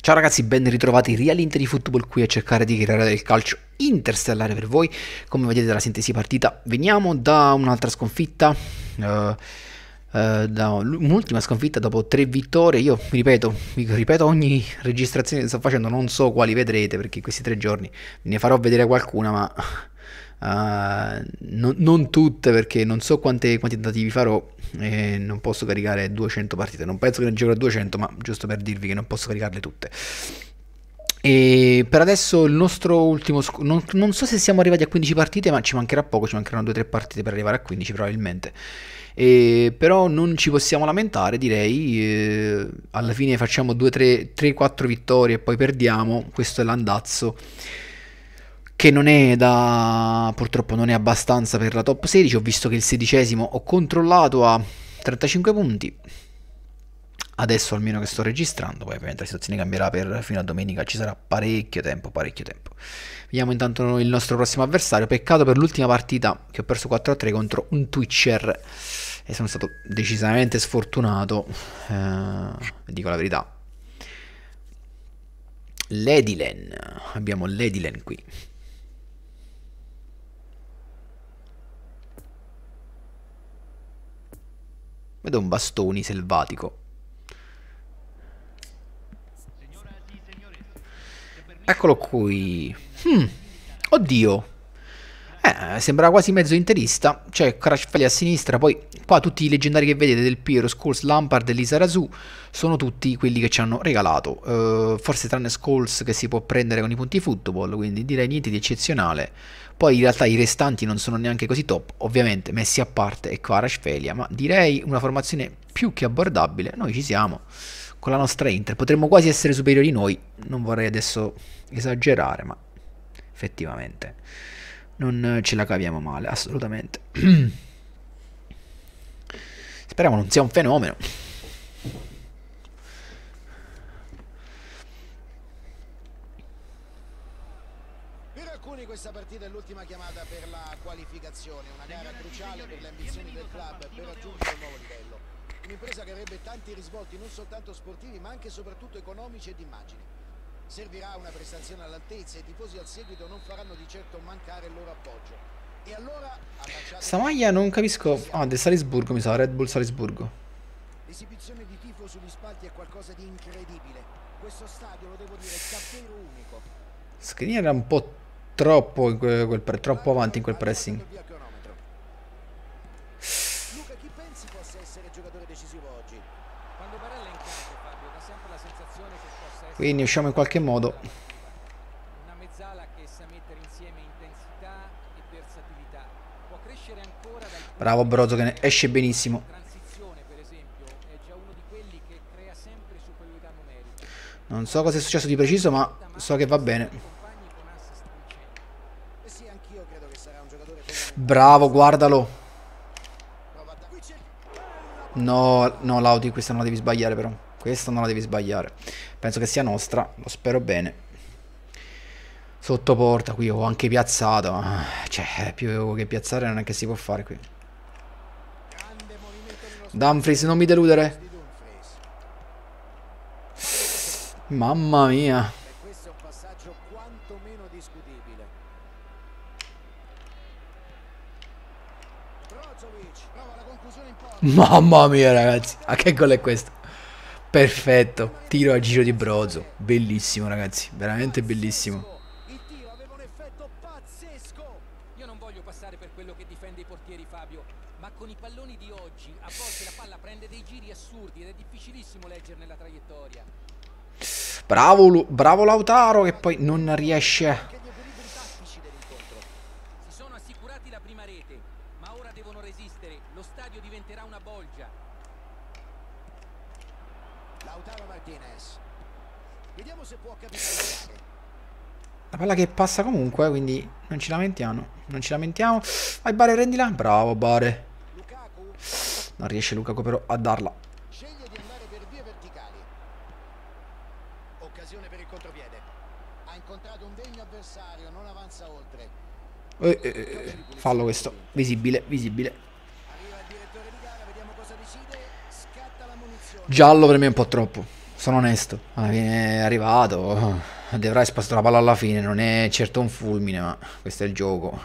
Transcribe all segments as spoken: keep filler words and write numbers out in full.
Ciao ragazzi, ben ritrovati Realmente di Football qui a cercare di creare del calcio interstellare per voi. Come vedete dalla sintesi partita, veniamo da un'altra sconfitta, eh, eh, da un'ultima sconfitta dopo tre vittorie. Io mi ripeto, mi ripeto ogni registrazione che sto facendo, non so quali vedrete perché in questi tre giorni ve ne farò vedere qualcuna, ma Uh, non, non tutte perché non so quante, quanti tentativi farò e non posso caricare duecento partite. Non penso che ne giocherò duecento, ma giusto per dirvi che non posso caricarle tutte. E per adesso il nostro ultimo sc- non, non so se siamo arrivati a quindici partite, ma ci mancherà poco, ci mancheranno due tre partite per arrivare a quindici probabilmente. E però non ci possiamo lamentare, direi. Eh, alla fine facciamo due tre quattro vittorie e poi perdiamo. Questo è l'andazzo, che non è da purtroppo non è abbastanza per la top sedici. Ho visto che il sedicesimo ho controllato a trentacinque punti adesso, almeno che sto registrando. Poi ovviamente la situazione cambierà per fino a domenica, ci sarà parecchio tempo parecchio tempo. Vediamo intanto il nostro prossimo avversario. Peccato per l'ultima partita che ho perso quattro a tre contro un Twitcher e sono stato decisamente sfortunato, eh, dico la verità. Ledilen, abbiamo Ledilen qui. Vedo un bastoni selvatico. Eccolo qui. Hmm. Oddio. Eh, sembra quasi mezzo interista. C'è Kvaratskhelia a sinistra. Poi qua tutti i leggendari che vedete, Del Piero, Scholes, Lampard e Lizarazu, sono tutti quelli che ci hanno regalato. Uh, forse tranne Scholes che si può prendere con i punti football, quindi direi niente di eccezionale. Poi in realtà i restanti non sono neanche così top, ovviamente messi a parte e Kvaratskhelia, ma direi una formazione più che abbordabile. Noi ci siamo con la nostra Inter, potremmo quasi essere superiori noi, non vorrei adesso esagerare, ma effettivamente non ce la caviamo male, assolutamente. Speriamo non sia un fenomeno. Per alcuni questa partita è l'ultima chiamata per la qualificazione, una gara cruciale per le ambizioni del club per raggiungere un nuovo livello. Un'impresa che avrebbe tanti risvolti non soltanto sportivi ma anche e soprattutto economici ed immagini. Servirà una prestazione all'altezza e i tifosi al seguito non faranno di certo mancare il loro appoggio. E allora sta maglia non capisco. Ah, del Salisburgo mi sa, Red Bull Salisburgo. L'esibizione di tifo sugli spalti è qualcosa di incredibile. Questo stadio, lo devo dire, è davvero unico. Skriniar era un po' troppo, quel, quel pre, troppo avanti in quel pressing. Luca, chi pensi possa essere giocatore decisivo oggi? Quando Barella è in campo, Fabio, dà sempre la sensazione che possa essere. Quindi usciamo in qualche modo. Una mezzala che sa mettere insieme intensità e versatilità. Può crescere ancora dal. Bravo Brozo che ne esce benissimo. Transizione, per esempio, è già uno di quelli che crea sempre superiorità numerica. Non so cosa è successo di preciso, ma so che va bene. Bravo, guardalo. No, no, Laudi, questa non la devi sbagliare però. Questa non la devi sbagliare. Penso che sia nostra, lo spero bene. Sotto porta, qui ho anche piazzato. Ma cioè, più che piazzare non è che si può fare qui. Dumfries, non mi deludere. Mamma mia. Questo è un passaggio quantomeno discutibile. Brozovic prova la conclusione in porta. Mamma mia ragazzi, a che gol è questo? Perfetto, tiro a giro di Brozo. Bellissimo ragazzi, veramente bellissimo. Il tiro aveva un effetto pazzesco. Io non voglio passare per quello che difende i portieri, Fabio, ma con i palloni di oggi a volte la palla prende dei giri assurdi ed è difficilissimo leggerne la traiettoria. Bravo, bravo Lautaro che poi non riesce. Anche gli equilibri tattici dell'incontro. Si sono assicurati la prima rete, ma ora devono resistere. Lo stadio diventerà una bolgia. Lautaro Martinez. Vediamo se può capitalizzare. La palla che passa comunque, quindi non ci lamentiamo. Non ci lamentiamo. Vai Bare, rendila. Bravo Bare. Lukaku Non riesce Lukaku però a darla. sceglie di andare per vie verticali. Occasione per il contropiede. Ha incontrato un degno avversario, non avanza oltre. Eh, eh, eh, fallo questo. Visibile, visibile. Arriva il direttore di gara, vediamo cosa decide. Scatta la munizione. Giallo per me è un po' troppo. sono onesto, alla fine è arrivato, dovrà spostare la palla alla fine, non è certo un fulmine, ma questo è il gioco.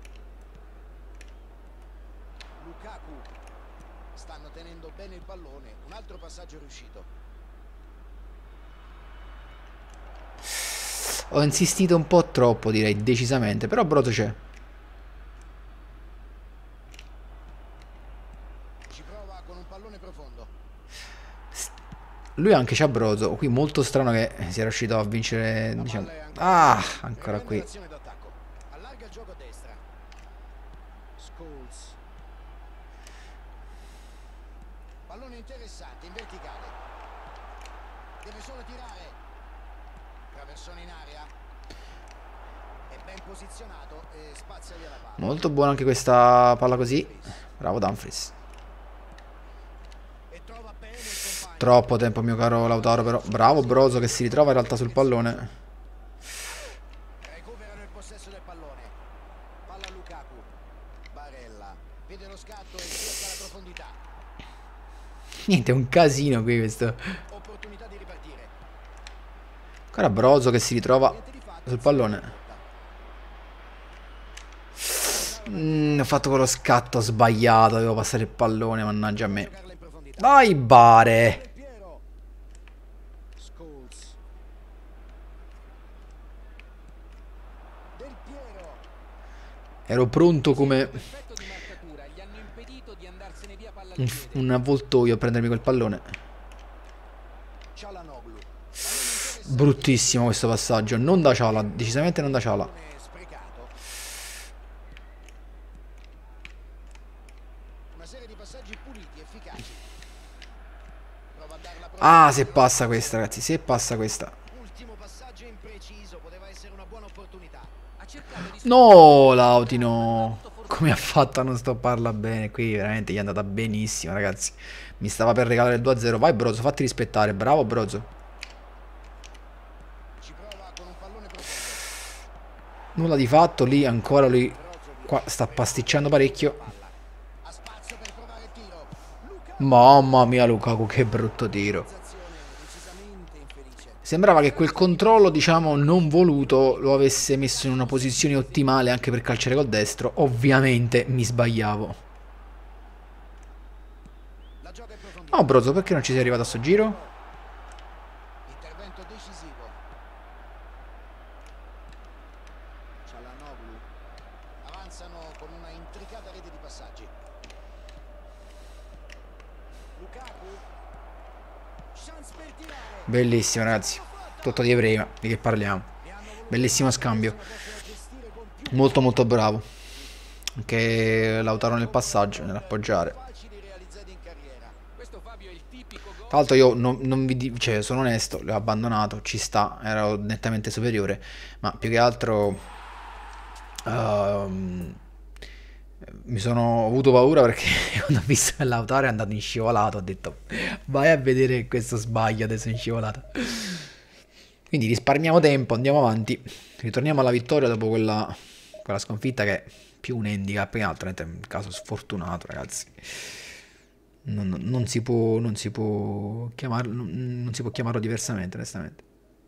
Lukaku. Stanno tenendo bene il pallone, un altro passaggio riuscito. Ho insistito un po' troppo, direi, decisamente, però Brozo c'è. Ci prova con un pallone profondo. Lui anche c'ha Brozo, qui molto strano che sia riuscito a vincere, diciamo. Ah, ancora qui. Allarga il gioco a destra. Scholes. Pallone interessante in verticale. Deve solo tirare. Traversone in aria. È ben posizionato e spazia via la palla. Molto buona anche questa palla così. Bravo Dumfries. E trova bene il compagno. Troppo tempo mio caro Lautaro, però bravo Brozo che si ritrova in realtà sul pallone. Recuperano il possesso del pallone. Palla a Lukaku. Barella vede lo scatto e cerca la profondità. Niente, è un casino qui questo. Opportunità di ripartire. Ancora Brozo che si ritrova Niente di fatto, sul pallone. Mm, ho fatto quello scatto sbagliato, devo passare il pallone, mannaggia a me. giocarla in profondità. Vai Bare! Del Piero. Scholes. Del Piero. Ero pronto come Effetto di marcatura, gli hanno impedito di andarsene via palla al un, piede. un avvoltoio a prendermi quel pallone. Çalhanoğlu. Pallone interessante. Bruttissimo questo passaggio, non da Ciala, decisamente non da Ciala. Pallone sprecato. Una serie di passaggi puliti, efficaci. Prova a darla pronta. Ah, se passa questa ragazzi, se passa questa. Ultimo passaggio impreciso, poteva essere una buona opportunità. Ha cercato di No, Lautino. Come ha fatto a non stopparla bene? Qui veramente gli è andata benissimo, ragazzi. Mi stava per regalare il due a zero. Vai, Brozo, fatti rispettare. Bravo, Brozo. Ci prova con un pallone profondo. Nulla di fatto. Lì ancora lui qua sta pasticciando parecchio. Ha spazio per provare il tiro. Lukaku. Mamma mia, Lukaku, che brutto tiro. Azione decisamente infelice. Sembrava che quel controllo, diciamo, non voluto lo avesse messo in una posizione ottimale anche per calciare col destro. Ovviamente mi sbagliavo. La gioca in profondità. Oh, Brozo, perché non ci sei arrivato a sto giro? Intervento decisivo. Çalhanoğlu. Avanzano con una intricata rete di passaggi. Lukaku. Chance per tirare. Bellissimo, ragazzi. Tutto di prima, di che parliamo. Ne hanno voluto Bellissimo scambio. una possono gestire con più Molto molto bravo. Anche Lautaro nel passaggio, nell'appoggiare. facili realizzati in carriera. Questo Fabio è il tipico gol. Tra l'altro io non, non vi di- cioè, sono onesto, l'ho abbandonato, ci sta, ero nettamente superiore, ma più che altro ehm, mi sono avuto paura perché quando ho visto che Lautaro è andato in scivolato ho detto vai a vedere questo sbaglio adesso in scivolata. Quindi risparmiamo tempo, andiamo avanti, ritorniamo alla vittoria dopo quella, quella sconfitta che è più un handicap che altro, è un caso sfortunato ragazzi. Non, non- non si può, non si può chiamarlo, non, non si può chiamarlo diversamente, onestamente.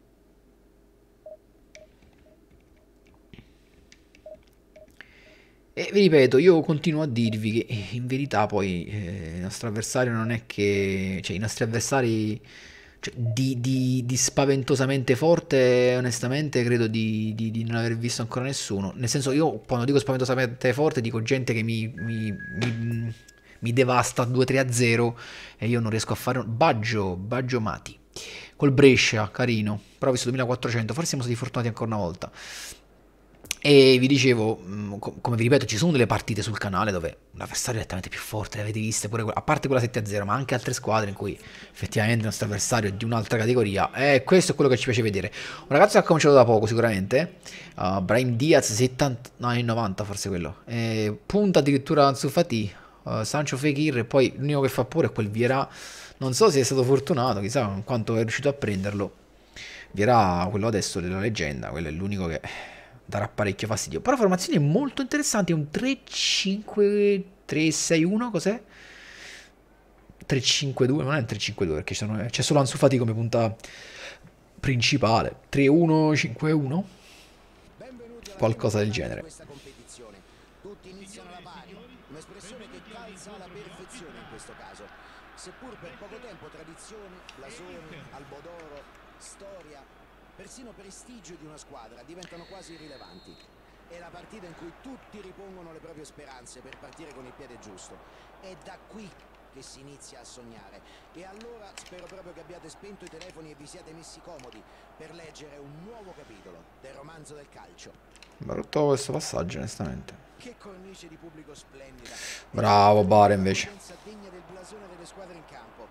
E vi ripeto, io continuo a dirvi che in verità poi eh, il nostro avversario non è che, cioè i nostri avversari, cioè, di, di- di spaventosamente forte, onestamente credo di, di- di non aver visto ancora nessuno. Nel senso, io quando dico spaventosamente forte dico gente che mi, mi, mi- mi devasta due tre a zero e io non riesco a fare un... Baggio, Baggio Mati, col Brescia, carino, però ho visto duemilaquattrocento, forse siamo stati fortunati ancora una volta. E vi dicevo, mh, co- come vi ripeto, ci sono delle partite sul canale dove l'avversario è nettamente più forte, le avete viste, pure que- a parte quella sette a zero, ma anche altre squadre in cui effettivamente il nostro avversario è di un'altra categoria. E questo è quello che ci piace vedere. Un ragazzo che ha cominciato da poco sicuramente, uh, Brahim Diaz, settanta, no, in novanta forse quello, e punta addirittura Ansu Fati, uh, Sancho Fekir, e poi l'unico che fa pure è quel Vieira. Non so se è stato fortunato, chissà quanto è riuscito a prenderlo. Vieira, quello adesso della leggenda, quello è l'unico che darà parecchio fastidio. Però formazione molto interessante, un tre cinque tre sei uno, cos'è? tre cinque due, non è un tre cinque due perché c'è solo Ansu Fati come punta principale. tre uno cinque uno, qualcosa del genere. Tutti iniziano alla pari, un'espressione che calza alla perfezione in questo caso. Seppur per poco tempo tradizioni, blasoni, albodoro, storia, persino prestigio di una squadra diventano quasi irrilevanti. È la partita in cui tutti ripongono le proprie speranze per partire con il piede giusto. È da qui che si inizia a sognare. E allora spero proprio che abbiate spento i telefoni e vi siate messi comodi per leggere un nuovo capitolo del romanzo del calcio. Brutto questo passaggio, onestamente. Che cornice di pubblico splendida. Bravo Bare invece. Degna del blasone delle squadre in campo.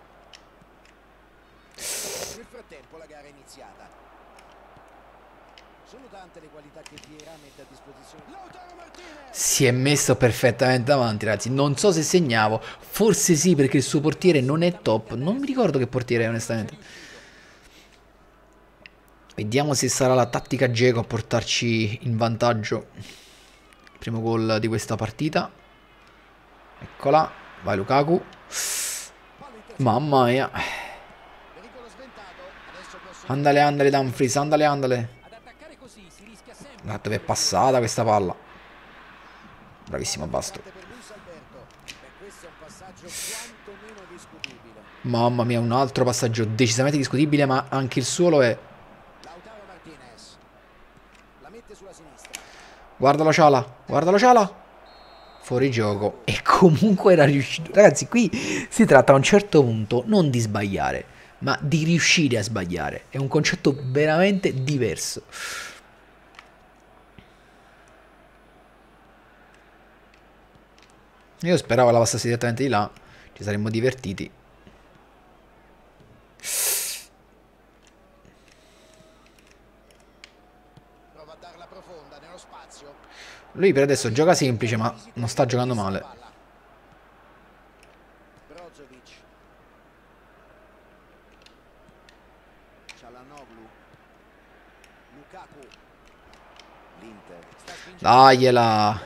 Nel frattempo la gara è iniziata. Sono tante le qualità che Vieira mette a disposizione. Lautaro Martinez! Si è messo perfettamente avanti, ragazzi. Non so se segnavo, forse sì, perché il suo portiere non è top. Non mi ricordo che portiere è, onestamente. Vediamo se sarà la tattica Dzeko a portarci in vantaggio. Il primo gol di questa partita. Eccola, vai Lukaku. Mamma mia. Andale, andale Dumfries, andale, andale. Ma dove è passata questa palla? Bravissimo Basto. Mamma mia, un altro passaggio decisamente discutibile, ma anche il suo lo è. Guardalo Ciala, guardalo Ciala. Fuori gioco. E comunque era riuscito. Ragazzi, qui si tratta a un certo punto non di sbagliare, ma di riuscire a sbagliare. È un concetto veramente diverso. Io speravo la passasse direttamente di là. Ci saremmo divertiti. Prova a darla profonda nello spazio. Lui per adesso gioca semplice, ma non sta giocando male. Brozovic. Çalhanoğlu. Lukaku. L'Inter sta spingendo. Dagliela.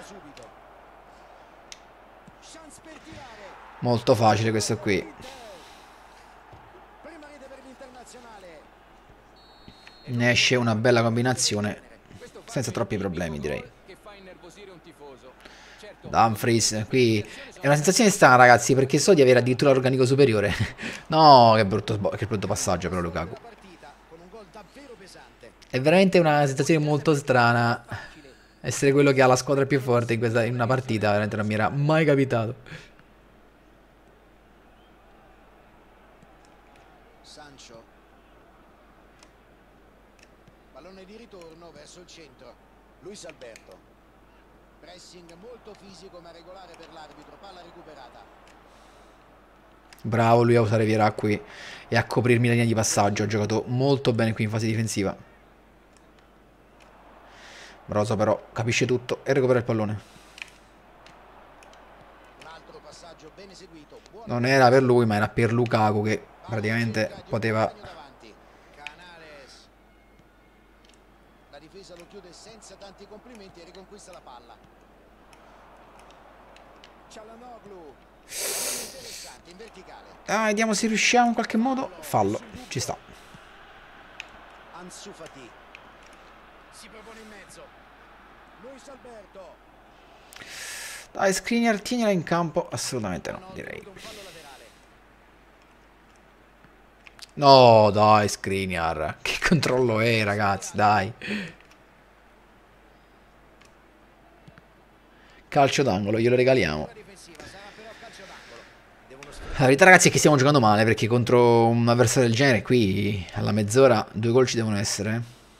Molto facile questo qui. Ne esce una bella combinazione senza troppi problemi, direi. Dumfries, qui è una sensazione strana, ragazzi, perché so di avere addirittura l'organico superiore. No, che brutto, che brutto passaggio però Lukaku. È veramente una sensazione molto strana essere quello che ha la squadra più forte in, questa, in una partita. Veramente non mi era mai capitato. Sancho. Pallone di ritorno verso il centro. Luis Alberto. Pressing molto fisico ma regolare per l'arbitro. Palla recuperata. Bravo lui a usare Vieira qui e a coprirmi la linea di passaggio. Ha giocato molto bene qui in fase difensiva. Brozo però capisce tutto e recupera il pallone. Un altro passaggio ben eseguito. Non era per lui, ma era per Lukaku che praticamente poteva. Canales. La difesa lo chiude senza tanti complimenti e riconquista la palla. Çalhanoğlu. Interessante in verticale. Ah, vediamo se riusciamo in qualche modo. Fallo, ci sta. Ansu Fati. Si propone in mezzo. Luis Alberto. Dai, Skriniar, tienila in campo. Assolutamente no, direi. No, dai, Skriniar. Che controllo è, ragazzi, dai. Calcio d'angolo, glielo regaliamo. La verità, ragazzi, è che stiamo giocando male, perché contro un avversario del genere qui alla mezz'ora due gol ci devono essere.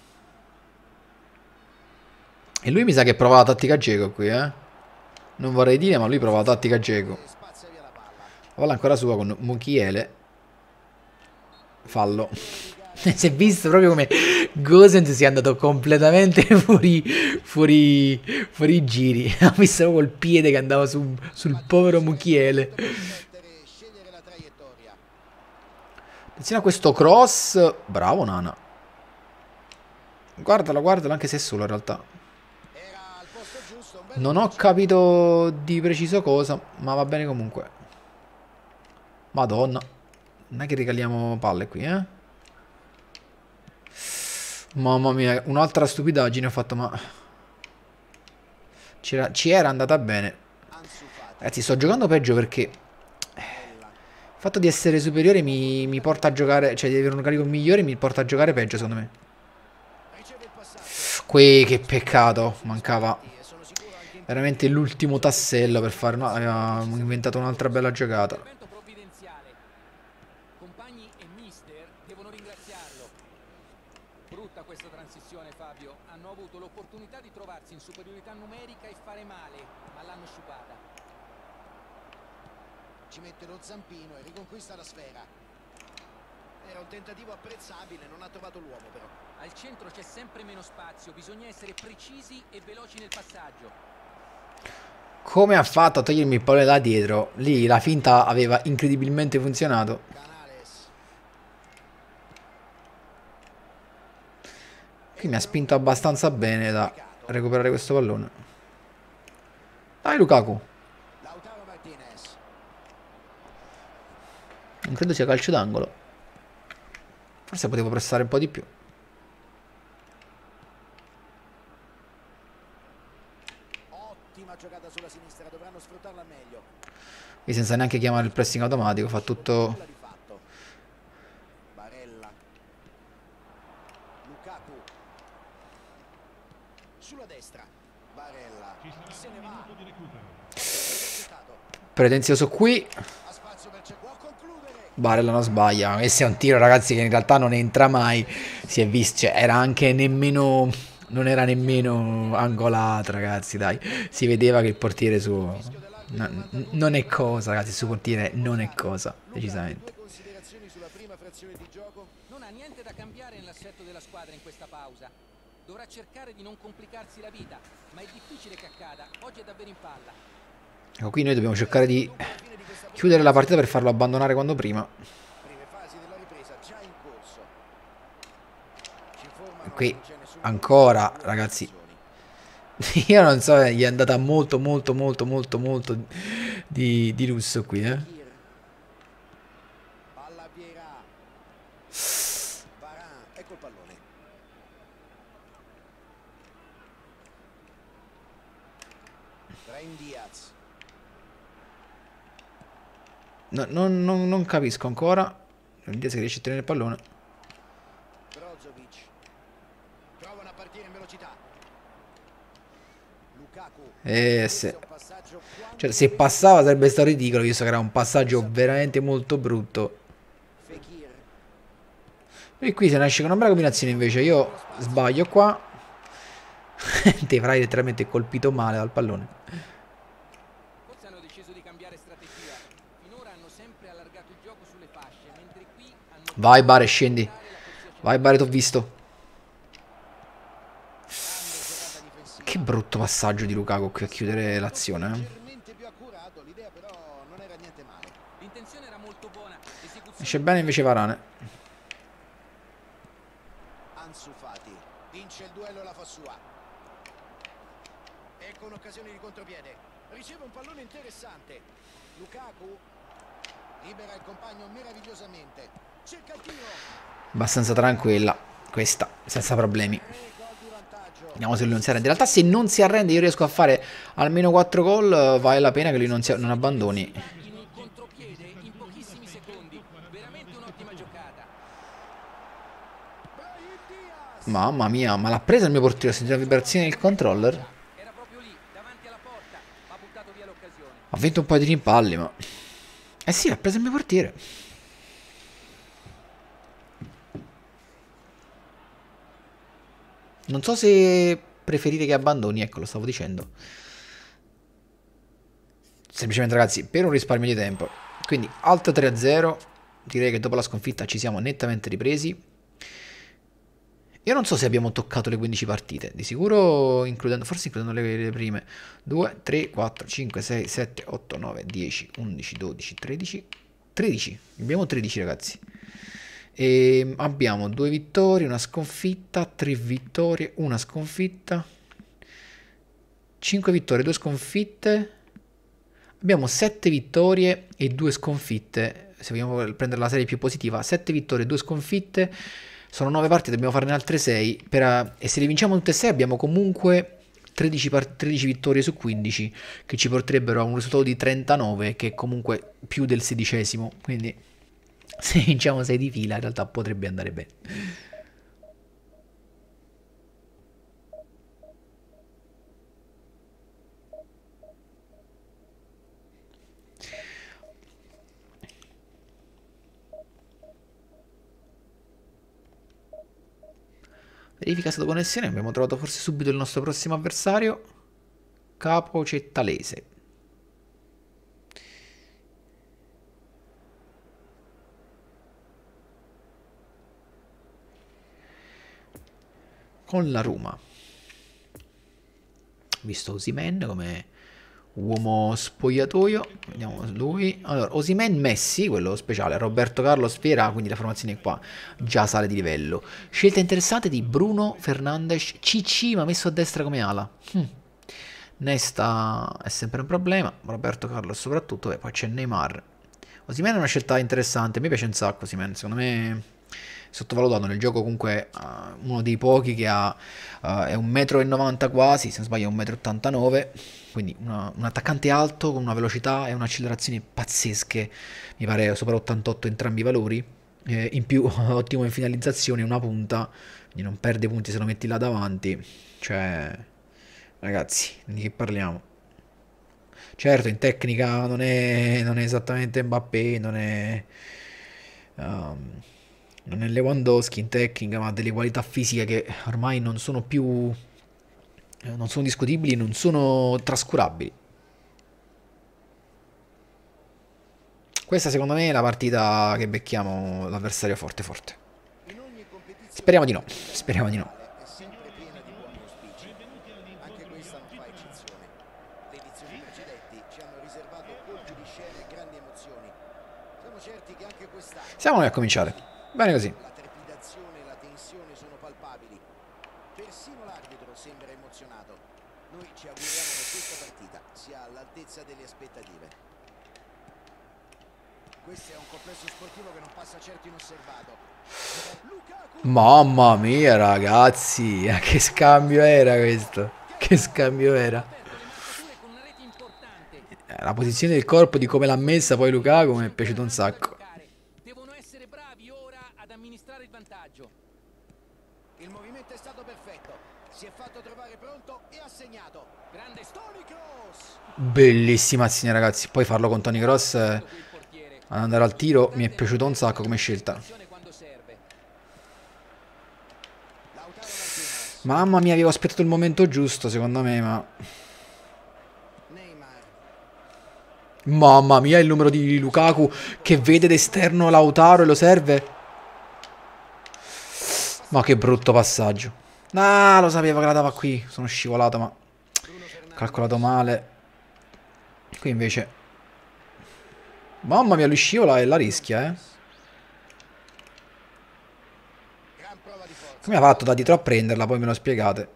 E lui mi sa che prova la tattica Dzeko qui, eh. Non vorrei dire, ma lui prova la tattica Dzeko. Palla ancora sua con Mukiele. Fallo. Si è visto proprio come Gosens sia andato completamente fuori fuori fuori giri. Ha visto proprio il piede che andava su, sul povero Mukiele. Attenzione a questo cross. Bravo Nana. Guardalo, guardalo, anche se è solo in realtà. Non ho capito di preciso cosa, ma va bene comunque. Madonna. Non è che regaliamo palle qui, eh? Mamma mia, un'altra stupidaggine ho fatto, ma... C'era, ci era andata bene. Ragazzi, sto giocando peggio perché... Il fatto di essere superiore mi, mi porta a giocare... Cioè, di avere un carico migliore mi porta a giocare peggio, secondo me. Qui, che peccato. Mancava veramente l'ultimo tassello per fare... No, avevamo inventato un'altra bella giocata. Compagni e mister devono ringraziarlo. Brutta questa transizione, Fabio. Hanno avuto l'opportunità di trovarsi in superiorità numerica e fare male, ma l'hanno sciupata. Ci mette lo zampino e riconquista la sfera. Era un tentativo apprezzabile, non ha trovato l'uomo però. Al centro c'è sempre meno spazio, bisogna essere precisi e veloci nel passaggio. Come ha fatto a togliermi il pallone da dietro? Lì la finta aveva incredibilmente funzionato. Canales. Qui mi ha spinto abbastanza bene da recuperare questo pallone. Dai Lukaku. Lautaro Martinez. Non credo sia calcio d'angolo. Forse potevo pressare un po' di più. Ottima giocata sulla sinistra, dovranno sfruttarla meglio. E senza neanche chiamare il pressing automatico, fa tutto... Nulla di fatto. Barella. Lukaku. Sulla destra. Barella. Se ne va. Pretenzioso qui. Ha spazio per Cech. Può concludere. Barella non sbaglia. Questo è un tiro, ragazzi, che in realtà non entra mai. Si è visto, cioè, era anche nemmeno... Non era nemmeno angolato, ragazzi, dai. Si vedeva che il portiere suo... No, non è cosa, ragazzi, il suo portiere non è cosa, decisamente. Due considerazioni sulla prima frazione di gioco. Non ha niente da cambiare nell'assetto della squadra in questa pausa. Dovrà cercare di non complicarsi la vita, ma è difficile che accada. Oggi è davvero in palla. Ecco, qui noi dobbiamo cercare di chiudere la partita per farlo abbandonare quando prima. Prime fasi della ripresa già in corso. Ci informano E qui che non c'è nessun ancora, ragazzi. Io non so, gli è andata molto, molto, molto, molto, molto di, di lusso qui, eh. Palla Vieira. Varane, ecco il pallone. Brahim Diaz. No, non, non, non capisco ancora. Non se riesce a tenere il pallone. Brozovic. Provano a partire in velocità. Lukaku. Eh, se... Cioè, se passava sarebbe stato ridicolo, visto che era un passaggio veramente molto brutto. Fekir. E qui se ne esce con una bella combinazione, invece io sbaglio qua. Te avrai letteralmente colpito male dal pallone. Forse hanno deciso di cambiare strategia. Finora hanno sempre allargato il gioco sulle fasce, mentre qui hanno... Vai Bare, scendi. Vai Bare, t'ho visto. Che brutto passaggio di Lukaku qui a chiudere l'azione, eh. Leggermente più accurato, l'idea però non era niente male. L'intenzione era molto buona. L'esecuzione... Esce bene invece Varane. Ansu Fati vince il duello e la fa sua. E con occasione di contropiede riceve un pallone interessante. Lukaku libera il compagno meravigliosamente. Cerca il tiro. Abbastanza tranquilla questa, senza problemi. Tre gol di vantaggio. Vediamo se lui non si arrende. In realtà se non si arrende io riesco a fare almeno quattro gol, vale la pena che lui non, si, non abbandoni. In un contropiede in pochissimi secondi. Veramente un'ottima giocata. Brahim Diaz. Mamma mia, ma l'ha presa il mio portiere, ho sentito la vibrazione del controller. Era proprio lì, davanti alla porta, ma ha buttato via l'occasione. Ha vinto un po' di rimpalli, ma... Eh sì, ha preso il mio portiere. Non so se preferite che abbandoni, ecco, lo stavo dicendo. Semplicemente, ragazzi, per un risparmio di tempo. Quindi, alt tre a zero. Direi che dopo la sconfitta ci siamo nettamente ripresi. Io non so se abbiamo toccato le quindici partite. Di sicuro, includendo, forse includendo le, le prime. due, tre, quattro, cinque, sei, sette, otto, nove, dieci, undici, dodici, tredici. tredici. Abbiamo tredici, ragazzi. E abbiamo due vittorie, una sconfitta, tre vittorie, una sconfitta, cinque vittorie, due sconfitte. Abbiamo sette vittorie e due sconfitte se vogliamo prendere la serie più positiva, sette vittorie, due sconfitte, sono nove partite, dobbiamo farne altre sei, per, e se le vinciamo tutte e sei abbiamo comunque tredici, tredici vittorie su quindici, che ci porterebbero a un risultato di trentanove, che è comunque più del sedicesimo, quindi se vinciamo sei di fila in realtà potrebbe andare bene. Verifica stato connessione, abbiamo trovato forse subito il nostro prossimo avversario, Capo Cettalese. Con la Roma. Visto Osimhen come uomo spogliatoio, vediamo lui. Allora, Osimhen Messi, quello speciale, Roberto Carlos Fiera, quindi la formazione qua già sale di livello. Scelta interessante di Bruno Fernandes, C C ma messo a destra come ala. Hm. Nesta è sempre un problema, Roberto Carlos soprattutto, e poi c'è Neymar. Osimhen è una scelta interessante, mi piace un sacco Osimhen, secondo me sottovalutato nel gioco, comunque uh, uno dei pochi che ha uh, è un metro e novanta quasi, se non sbaglio è un metro e ottantanove, quindi una, un attaccante alto con una velocità e un'accelerazione pazzesche, mi pare sopra ottantotto entrambi i valori, eh, in più ottimo in finalizzazione, una punta, quindi non perde punti se lo metti là davanti, cioè ragazzi, di che parliamo? Certo, in tecnica non è, non è esattamente Mbappé, non è... Um, non è Lewandowski in tecnica, ma ha delle qualità fisiche che ormai non sono più, non sono discutibili, non sono trascurabili. Questa secondo me è la partita che becchiamo l'avversario forte forte. Speriamo di no, speriamo di no. Siamo noi a cominciare. Bene così. La trepidazione e la tensione sono palpabili. Persino l'arbitro sembra emozionato. Noi ci auguriamo che questa partita sia all'altezza delle aspettative. Questo è un complesso sportivo che non passa certo inosservato. Mamma mia ragazzi, che scambio era questo? Che scambio era? La posizione del corpo, di come l'ha messa poi Lukaku, mi è piaciuto un sacco. Il movimento è stato perfetto. Si è fatto trovare pronto e ha segnato. Grande Toni Kroos. Bellissima azione ragazzi. Poi farlo con Toni Kroos, eh, ad andare al tiro, mi è piaciuto un sacco come scelta. Mamma mia, avevo aspettato il momento giusto secondo me, ma... Mamma mia, il numero di Lukaku che vede d'esterno Lautaro e lo serve. Ma che brutto passaggio. Ah, lo sapevo che la dava qui. Sono scivolato, ma ho calcolato male. Qui invece... Mamma mia, lui scivola e la rischia, eh. Come ha fatto da dietro a prenderla? Poi me lo spiegate.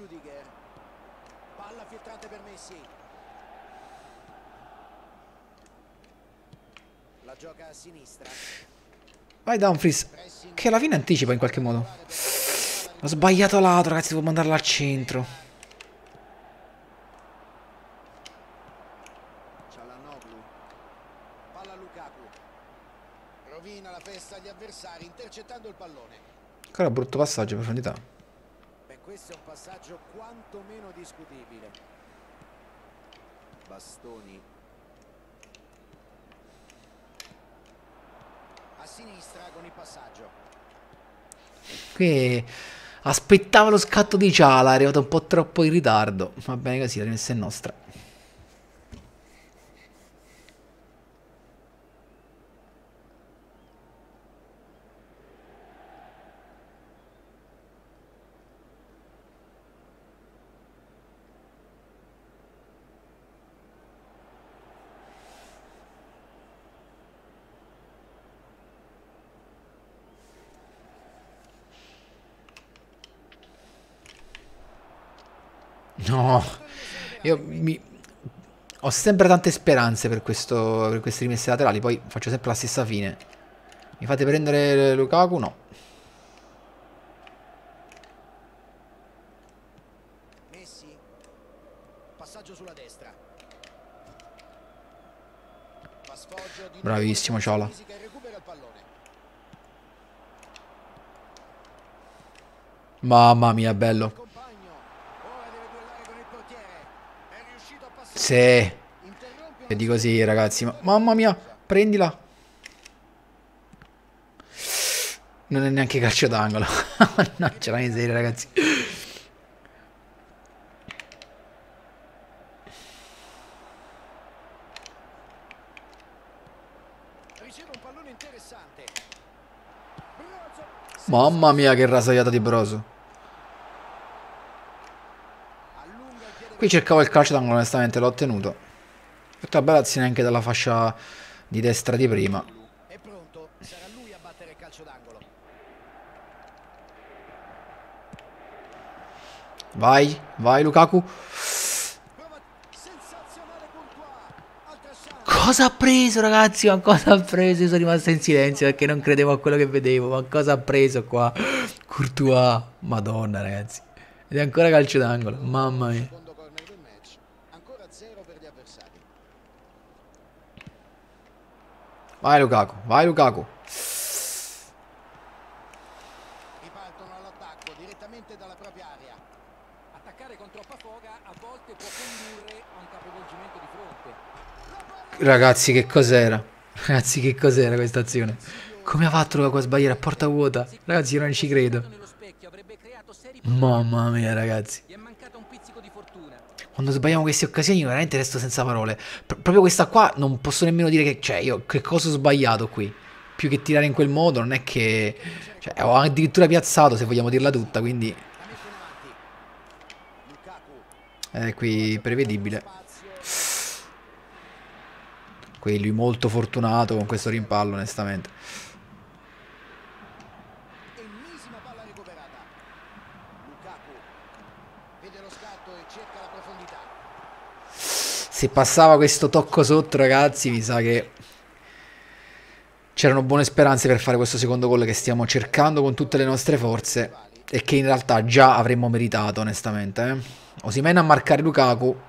La gioca a sinistra. Vai Dumfries, che alla fine anticipa in qualche modo. Ho sbagliato lato, ragazzi, devo mandarla al centro. Çalhanoğlu. Palla Lukaku. Rovina la festa agli avversari intercettando il pallone. Ancora brutto passaggio in profondità. Beh, questo è un passaggio quantomeno discutibile. Bastoni. A sinistra con il passaggio. Qui aspettavo lo scatto di Ciala, è arrivato un po' troppo in ritardo. Va bene così, la rimessa è nostra. No, io mi... Ho sempre tante speranze per, questo, per queste rimesse laterali, poi faccio sempre la stessa fine. Mi fate prendere Lukaku? No. Messi. Passaggio sulla destra. Bravissimo, Ciola. Mamma mia, bello. Sì. Vedi così, ragazzi. Ma, mamma mia, prendila. Non è neanche calcio d'angolo. No, c'è la miseria, ragazzi. Mamma mia, che rasaiata di Broso. Qui cercavo il calcio d'angolo, onestamente, l'ho ottenuto. Questa bella azione anche dalla fascia di destra di prima. È pronto, sarà lui a battere il calcio d'angolo. Vai, vai Lukaku. Cosa ha preso, ragazzi? Ma cosa ha preso? Io sono rimasto in silenzio perché non credevo a quello che vedevo. Ma cosa ha preso qua? Courtois. Madonna, ragazzi. Ed è ancora calcio d'angolo. Mamma mia. Vai Lukaku, vai Lukaku. Ripartono all'attacco direttamente dalla propria area. Attaccare con troppa foga a volte può condurre a un capovolgimento di fronte. Ragazzi, che cos'era? Ragazzi, che cos'era questa azione? Come ha fatto Lukaku a sbagliare a porta vuota? Ragazzi, io non ci credo. Mamma mia, ragazzi. Quando sbagliamo queste occasioni io veramente resto senza parole. Pro proprio questa qua non posso nemmeno dire che... Cioè, io che cosa ho sbagliato qui? Più che tirare in quel modo, non è che... Cioè, ho addirittura piazzato, se vogliamo dirla tutta, quindi... È qui prevedibile. Qui lui molto fortunato con questo rimpallo, onestamente. Se passava questo tocco sotto, ragazzi, mi sa che c'erano buone speranze per fare questo secondo gol che stiamo cercando con tutte le nostre forze e che in realtà già avremmo meritato, onestamente. Eh? Osimhen a marcare Lukaku.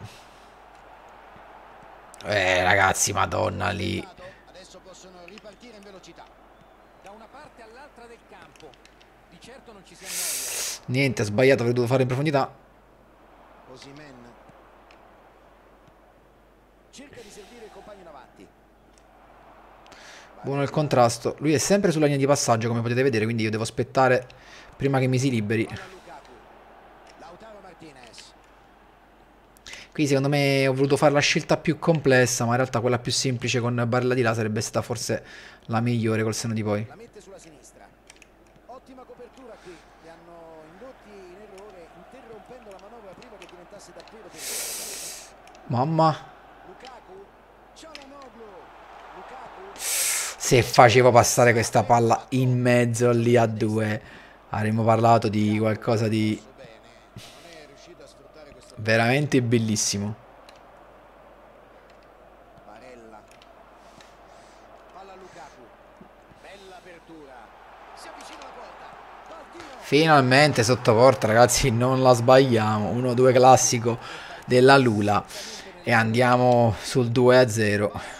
Eh, ragazzi, madonna lì. Adesso possono ripartire in velocità. Da una parte all'altra del campo. Di certo non ci si annoia. Niente, ha sbagliato, avrei dovuto fare in profondità. Osimhen cerca di servire il compagno in avanti. Buono il contrasto. Lui è sempre sulla linea di passaggio, come potete vedere, quindi io devo aspettare prima che mi si liberi. Qui secondo me ho voluto fare la scelta più complessa, ma in realtà quella più semplice con Barella di là sarebbe stata forse la migliore col senno di poi. La mette sulla sinistra. Ottima copertura qui. Li hanno indotti in errore interrompendo la manovra prima che diventasse davvero pericolosa. Mamma. Se facevo passare questa palla in mezzo lì a due, avremmo parlato di qualcosa di veramente bellissimo. Finalmente sotto porta, ragazzi, non la sbagliamo. uno due classico della Lula e andiamo sul due a zero.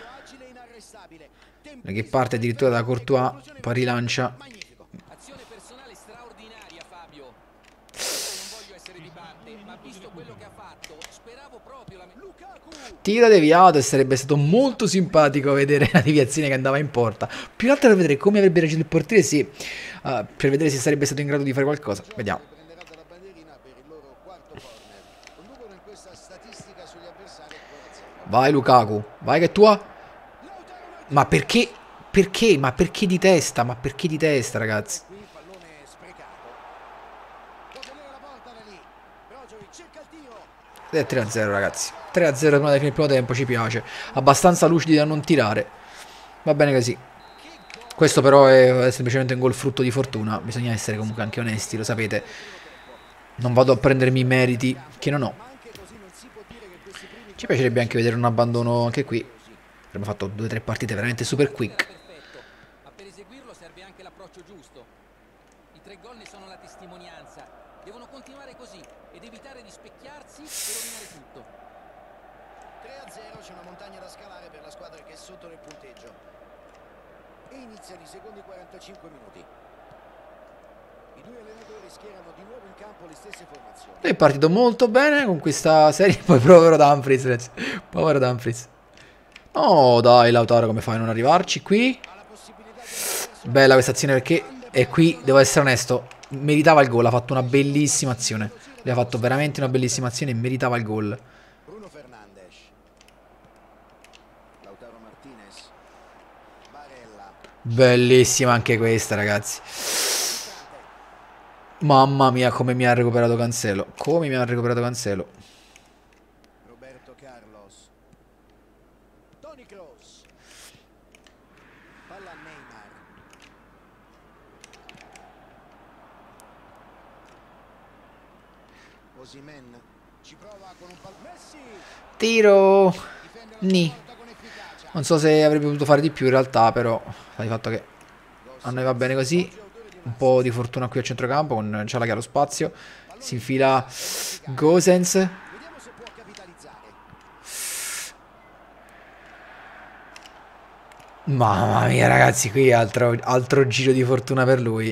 Che parte addirittura da Courtois, poi rilancia. Azione personale straordinaria, Fabio. Non voglio essere di parte, ma visto quello che ha fatto, speravo proprio la tiro deviato e sarebbe stato molto simpatico vedere la deviazione che andava in porta. Più che altro per vedere come avrebbe reagito il portiere, sì, uh, per vedere se sarebbe stato in grado di fare qualcosa. Vediamo. Vai Lukaku, vai che è tua. Ma perché? Perché? Ma perché di testa? Ma perché di testa, ragazzi? Ed è tre a zero, ragazzi. tre a zero prima del primo tempo, ci piace. Abbastanza lucidi da non tirare. Va bene così. Questo però è, è semplicemente un gol frutto di fortuna. Bisogna essere comunque anche onesti, lo sapete. Non vado a prendermi i meriti che non ho. Ci piacerebbe anche vedere un abbandono anche qui. Avremmo fatto due o tre partite veramente super quick. Perfetto, ma per eseguirlo serve anche l'approccio giusto. I tre gol ne sono la testimonianza. Devono continuare così ed evitare di specchiarsi e rovinare tutto. tre a zero, c'è una montagna da scalare per la squadra che è sotto nel punteggio. E iniziano i secondi quarantacinque minuti. I due allenatori schierano di nuovo in campo le stesse formazioni. È partito molto bene con questa serie. Poi povero Dumfries, ragazzi. Povero Dumfries. Oh dai Lautaro, come fai a non arrivarci qui? Bella questa azione perché, e qui devo essere onesto, meritava il gol. Ha fatto una bellissima azione. Lui ha fatto veramente una bellissima azione e meritava il gol. Bruno Fernandes. Lautaro Martinez. Barella. Bellissima anche questa, ragazzi. Mamma mia, come mi ha recuperato Cancelo. Come mi ha recuperato Cancelo. Roberto Carlos. Toni Kroos. Palla a Neymar. Osimhen ci prova con un pal Messi. Tiro. Difende la Ni. porta con efficacia. Non so se avrebbe potuto fare di più in realtà, però sta di fatto che a noi va bene così. Un po' di fortuna qui a centrocampo con Ciala che ha lo spazio. Si infila Gosens. Vediamo se può capitalizzare. Mamma mia ragazzi, qui altro, altro giro di fortuna per lui.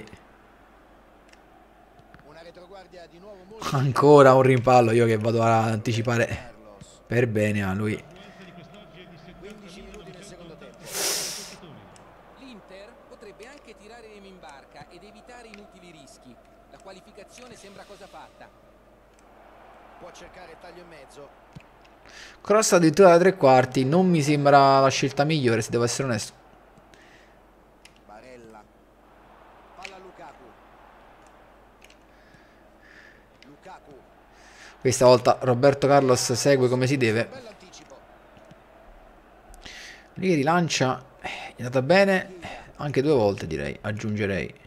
Una retroguardia di nuovo molto Ancora un rimpallo, io che vado ad anticipare Carlos. per bene a lui. quindici minuti nel secondo tempo. L'Inter potrebbe anche tirare in barca ed evitare inutili rischi. La qualificazione sembra cosa fatta. Può cercare il taglio in mezzo. Cross addirittura da tre quarti, non mi sembra la scelta migliore se devo essere onesto. Barella. Palla a Lukaku. Lukaku. Questa volta Roberto Carlos segue come si deve. Bell'anticipo. Lì rilancia, è andata bene anche due volte direi, aggiungerei.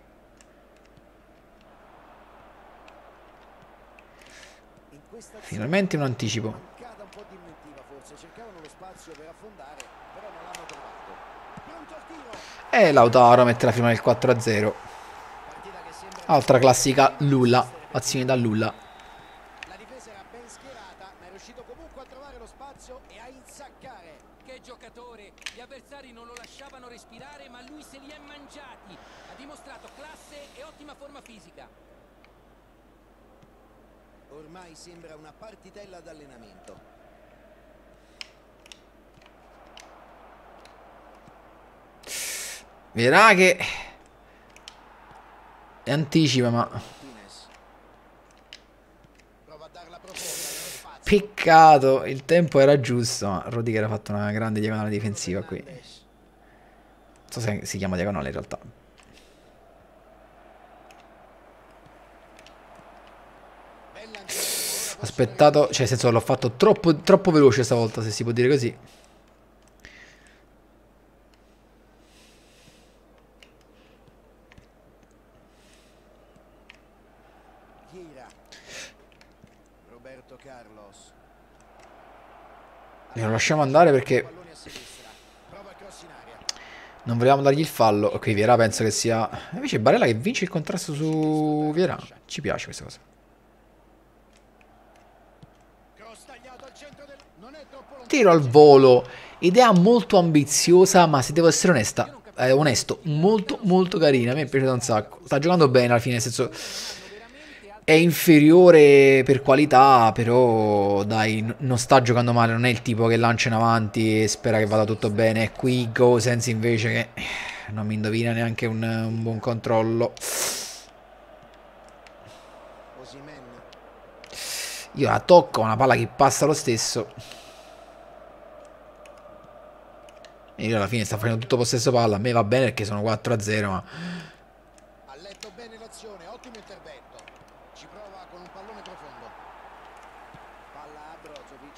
In questa Finalmente un anticipo. mancata un po' di inventiva forse. Cercavano lo spazio per affondare, però non l'hanno trovato. Pronto al tiro. E Lautaro mette la firma del quattro a zero. Partita che sembra Altra classica Lulla, azione da Lulla. La difesa era ben schierata, ma è riuscito comunque a trovare lo spazio e a insaccare. Che giocatore! Gli avversari non lo lasciavano respirare, ma lui se li è mangiati. Ha dimostrato classe e ottima forma fisica. Ormai sembra una partitella d'allenamento. Vedrà che anticipa, ma Martinez. Prova a darla profonda nello spazio. peccato, il tempo era giusto, ma Rudiger ha fatto una grande diagonale difensiva qui. Non Fernandes. so se si chiama diagonale in realtà. Bell'anticipo. Ho aspettato, cioè nel senso l'ho fatto troppo, troppo veloce stavolta, se si può dire così. Vieira. Roberto Carlos. Lo lasciamo andare perché Pallone a sinistra. Prova il cross in aria. non volevamo dargli il fallo. Ok, Vieira penso che sia... Invece Barella che vince il contrasto su Vieira. Ci piace questa cosa. Cross tagliato al centro del... Non è troppo lontano. Tiro al volo. Idea molto ambiziosa, ma se devo essere onesta, eh, onesto, molto molto carina. A me è piaciuta un sacco. Sta giocando bene alla fine, nel senso... È inferiore per qualità, però dai, n- non sta giocando male, non è il tipo che lancia in avanti e spera che vada tutto bene. È qui Gosens invece che eh, non mi indovina neanche un, un buon controllo. Osimhen. Io la tocco, una palla che passa lo stesso. E io alla fine sta facendo tutto possesso palla. A me va bene perché sono quattro a zero, ma... Ha letto bene l'azione, ottimo intervento. Ci prova con un pallone profondo. Palla a Brozovic.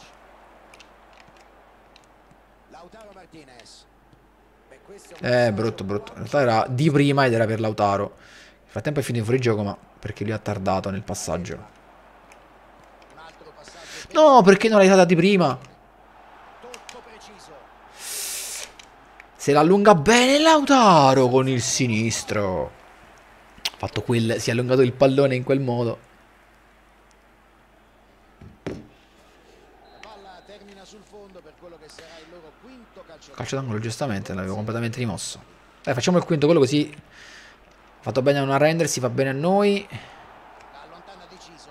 Lautaro Martinez. Beh, questo è un Eh, passaggio brutto, brutto. In buono. realtà era di prima ed era per Lautaro. Nel frattempo è finito fuori gioco, ma perché lui ha tardato nel passaggio. Un altro passaggio No, perché non l'hai data di prima? Se l'allunga bene Lautaro con il sinistro. Ha fatto quel, si è allungato il pallone in quel modo. La palla termina sul fondo per quello che sarà il loro quinto calcio. Calcio d'angolo, giustamente, l'avevo completamente rimosso. Dai, facciamo il quinto quello così. Ha fatto bene a non arrendersi, fa bene a noi. Allontana deciso.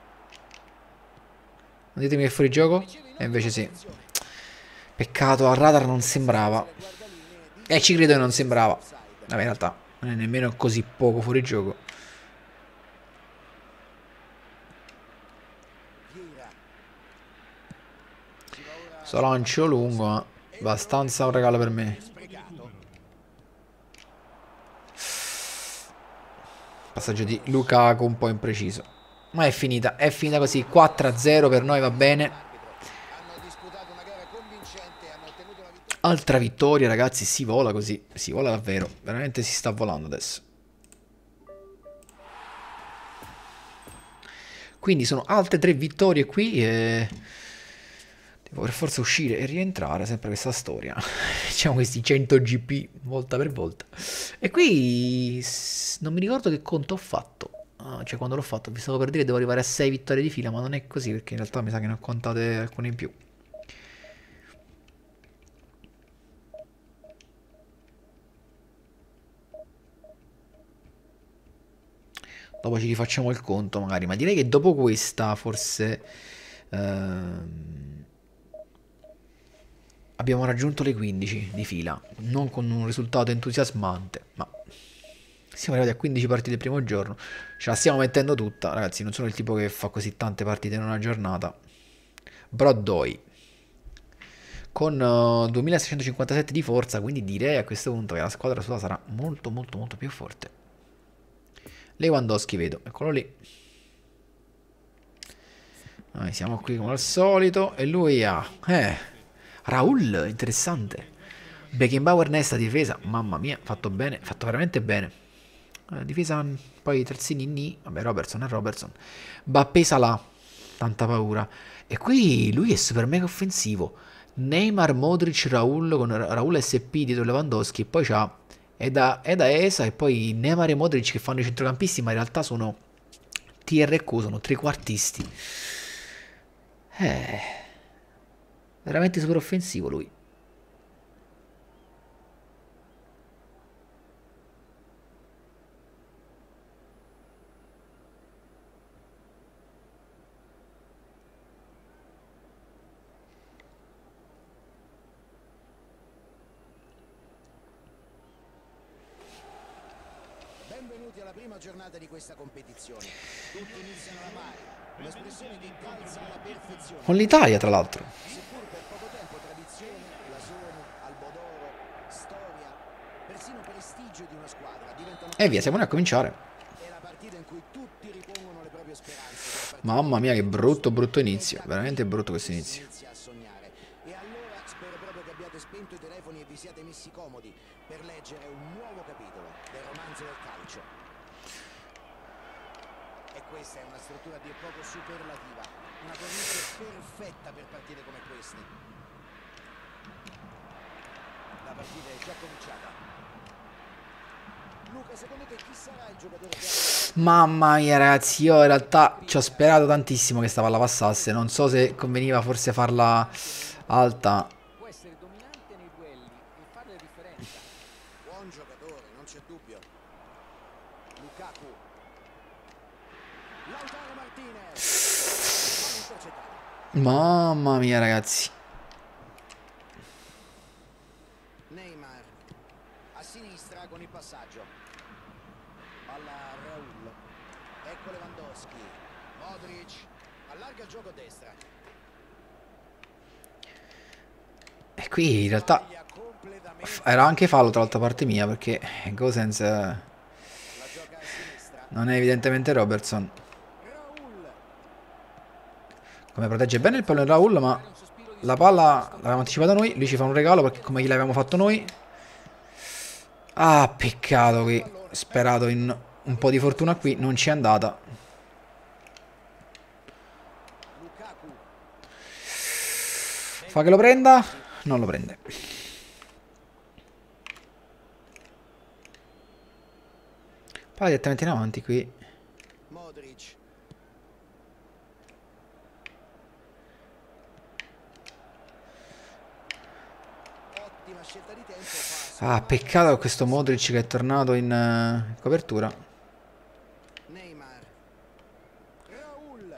Non ditemi che è fuori gioco. E invece sì. Peccato, al radar non sembrava. E ci credo che non sembrava. Vabbè, in realtà non è nemmeno così poco fuori gioco. Sto lancio lungo, ma abbastanza un regalo per me. Passaggio di Lukaku un po' impreciso. Ma è finita, è finita così. quattro a zero per noi, va bene. Altra vittoria, ragazzi, si vola così, si vola davvero, veramente si sta volando adesso. Quindi sono altre tre vittorie qui e... devo per forza uscire e rientrare, sempre questa storia. Facciamo questi cento G P volta per volta. E qui non mi ricordo che conto ho fatto. Ah, cioè quando l'ho fatto vi stavo per dire che devo arrivare a sei vittorie di fila, ma non è così perché in realtà mi sa che ne ho contate alcune in più. Dopo ci rifacciamo il conto magari, ma direi che dopo questa forse ehm, abbiamo raggiunto le quindici di fila, non con un risultato entusiasmante, ma siamo arrivati a quindici partite il primo giorno, ce la stiamo mettendo tutta, ragazzi, non sono il tipo che fa così tante partite in una giornata. Brodoi con uh, duemilaseicentocinquantasette di forza, quindi direi a questo punto che la squadra sua sarà molto molto molto più forte. Lewandowski vedo, eccolo lì. Noi siamo qui come al solito. E lui ha... Eh, Raul, interessante. Beckenbauer Nesta difesa. Mamma mia, fatto bene, fatto veramente bene. Eh, difesa, poi terzini Ni. Vabbè, Robertson è Robertson. Bappé Salah, tanta paura. E qui lui è super mega offensivo. Neymar, Modric, Raul con Raul S P dietro Lewandowski. E poi c'ha... È da, è da E S A e poi Neymar e Modric che fanno i centrocampisti, ma in realtà sono T R Q, sono trequartisti. Eh, veramente super offensivo lui. Benvenuti alla prima giornata di questa competizione. Tutti iniziano alla pari, un'espressione che calza alla perfezione. Con l'Italia, tra l'altro. Seppur per poco tempo tradizione, blasone, albodoro, storia, persino prestigio di una squadra diventano... E via, siamo noi a cominciare. È la partita in cui tutti ripongono le proprie speranze. Mamma mia, che brutto, brutto inizio. Veramente brutto questo inizio. Inizia a sognare. E allora spero proprio che abbiate spento i telefoni e vi siate messi comodi per leggere un nuovo capitolo del romanzo del calcio. E questa è una struttura a dir poco superlativa, una cornice perfetta per partite come queste. La partita è già cominciata. Luca, secondo te chi sarà il giocatore che... Mamma mia, ragazzi, io in realtà ci ho sperato tantissimo che sta palla passasse. Non so se conveniva forse farla alta. Può essere dominante nei duelli e fare la differenza. Buon giocatore, non c'è dubbio. Lukaku. Lautaro Martinez. Mamma mia, ragazzi. Neymar. A sinistra con il passaggio. Palla a Raul. Ecco Lewandowski. Modric. Allarga il gioco a destra. E qui in realtà era anche fallo dall'altra parte mia perché Gosens non è evidentemente Robertson. Come protegge bene il pallone Raul, ma la palla l'avevamo anticipata noi, lui ci fa un regalo perché come gliel'avevamo fatto noi. Ah, peccato qui, sperato in un po' di fortuna qui, non ci è andata. Fa che lo prenda. Non lo prende. Poi direttamente in avanti qui. Modric. Ottima scelta di tempo. Ah, peccato questo Modric che è tornato in uh, copertura. Neymar. Raul.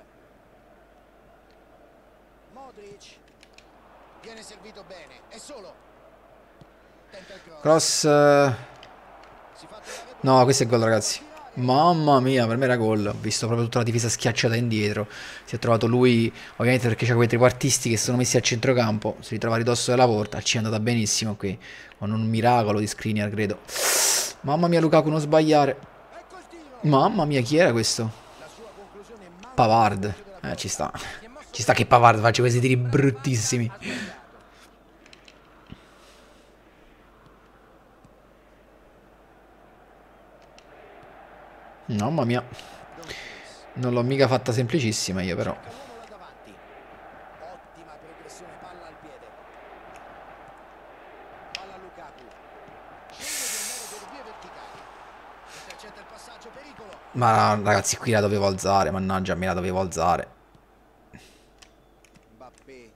Modric. Viene servito bene. È solo. Tenta il cross. Cross. Uh... Si fa trovare No, questo è gol, ragazzi. Mamma mia, per me era gol. Ho visto proprio tutta la difesa schiacciata indietro. Si è trovato lui, ovviamente perché c'è quei trequartisti che sono messi al centrocampo. Si ritrova a ridosso della porta. Ci è andata benissimo qui. Con un miracolo di Skriniar, credo. Mamma mia, Lukaku, non sbagliare. Ecco il tiro. Mamma mia, chi era questo? La sua conclusione è manca Pavard. Eh, ci sta. Ci sta che Pavard faccia questi tiri bruttissimi. Mamma mia. Non l'ho mica fatta semplicissima io, però. l'uomo là davanti. Ottima progressione, palla al piede. Palla a Lukaku. Sceglie di andare per vie verticali. Intercetta il passaggio, pericolo. Ma ragazzi, qui la dovevo alzare. Mannaggia, me la dovevo alzare. Mbappé.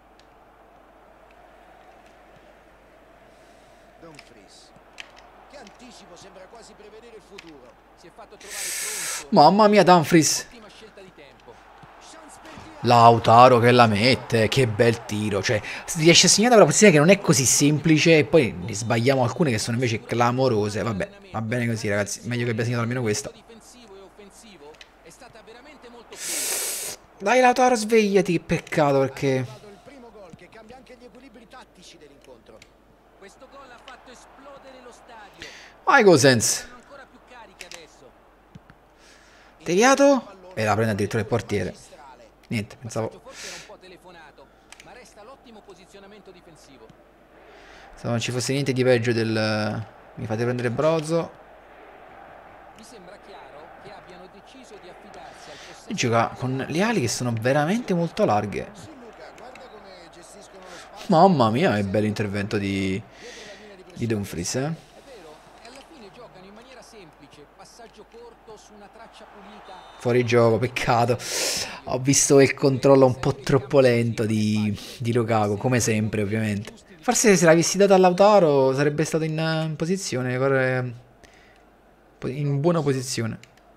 Dumfries. Che anticipo, sembra quasi prevedere il futuro. Si è fatto trovare pronto. Mamma mia, Dumfries. Ottima scelta di tempo. Chance per tirare. Lautaro che la mette. Che bel tiro. Cioè, si riesce a segnare una posizione che non è così semplice. E poi ne sbagliamo alcune che sono invece clamorose. Vabbè, va bene così, ragazzi. Meglio che abbia segnato almeno questa. Difensivo e offensivo è stata veramente molto fluida. Dai, Lautaro, svegliati. Che peccato perché... Vado il primo gol che cambia anche gli equilibri tattici dell'incontro. Questo gol ha fatto esplodere lo stadio. Vai, Gosens. Sono ancora più carichi adesso. Deviato. E la prende addirittura il portiere. Magistrale. Niente, pensavo... Forse era un po' telefonato, ma resta l'ottimo posizionamento difensivo. Pensavo non ci fosse niente di peggio del... Mi fate prendere Brozo. Mi sembra chiaro che abbiano deciso di affidarsi al possesso. E gioca con le ali che sono veramente molto larghe. Sì, Luca, guarda come gestiscono lo spazio. Mamma mia, che bello intervento di, Dietro la linea di di pressione. Dumfries, eh. È vero, e alla fine giocano in maniera semplice, passaggio corto su una traccia pulita. Fuori gioco, peccato. Ho visto il controllo un po' troppo lento di, di Lukaku, come sempre ovviamente. Forse se l'avessi data a Lautaro sarebbe stato in, eh, in posizione, corre- in buona posizione.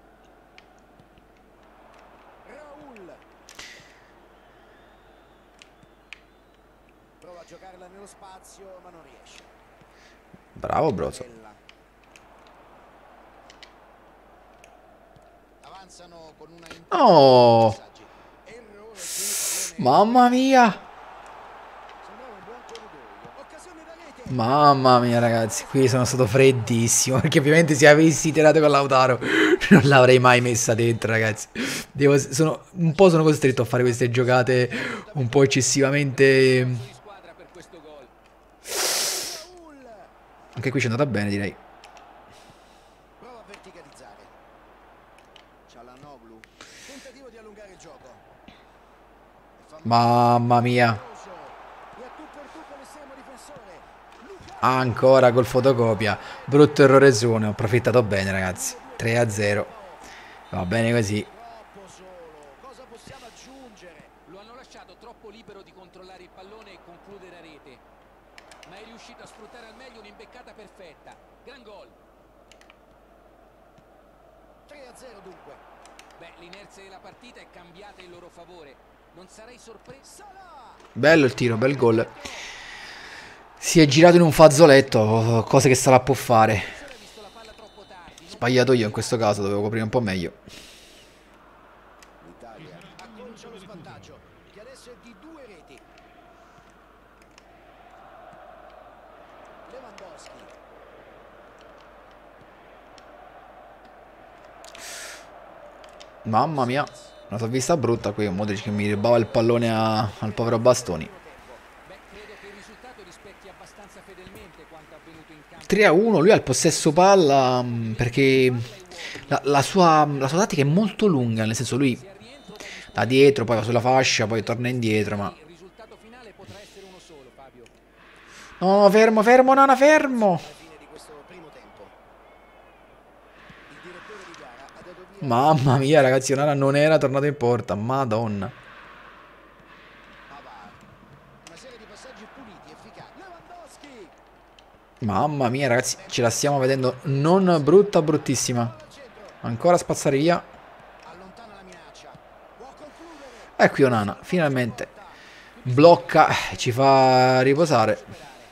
Raul. Prova a giocarla nello spazio, ma non riesce. Bravo Brozo. Bella. Avanzano con una in- Oh, passaggi. Errore qui, pallone. mamma mia. Sembrava un buon corridoio. Occasione da rete. Mamma mia ragazzi, qui sono stato freddissimo, perché ovviamente se avessi tirato con Lautaro non l'avrei mai messa dentro, ragazzi. Devo, sono, un po' sono costretto a fare queste giocate un po' eccessivamente... Di squadra per questo gol. Raul. Anche qui ci è andata bene, direi. Prova a verticalizzare. Çalhanoğlu. Tentativo di allungare il gioco. Mamma mia. E a tu per tu con l'estremo difensore. Lukaku. Ancora col fotocopia. Brutto errore su, ne ho approfittato bene, ragazzi. tre a zero. Va bene così. Troppo solo. Cosa possiamo aggiungere? Lo hanno lasciato troppo libero di controllare il pallone e concludere a rete. Ma è riuscito a sfruttare al meglio un'imbeccata perfetta. Gran gol. tre a zero dunque. Beh, l'inerzia della partita è cambiata in loro favore. Non sarei sorpreso. Salah. Bello il tiro, bel gol. Si è girato in un fazzoletto, cose che Salah può fare. Ha visto la palla troppo tardi. Sbagliato io in questo caso, dovevo coprire un po' meglio. L'Italia accorcia lo svantaggio, che adesso è di due reti. Lewandowski. Mamma mia, la so vista brutta qui, un Modric che mi rubava il pallone a- al povero Bastoni. Beh, credo che il risultato rispecchi abbastanza fedelmente quanto avvenuto in campo. tre a uno, lui ha il possesso palla mh, perché la, la sua, la sua tattica è molto lunga, nel senso lui da dietro, poi va sulla fascia, poi torna indietro, ma Il risultato finale potrà essere No, fermo, fermo, Nana, fermo. Mamma mia, ragazzi, Nana non era tornato in porta. Madonna. Mamma mia, ragazzi, ce la stiamo vedendo non brutta, bruttissima. Ancora spazzare via. E qui Onana, finalmente blocca, ci fa riposare.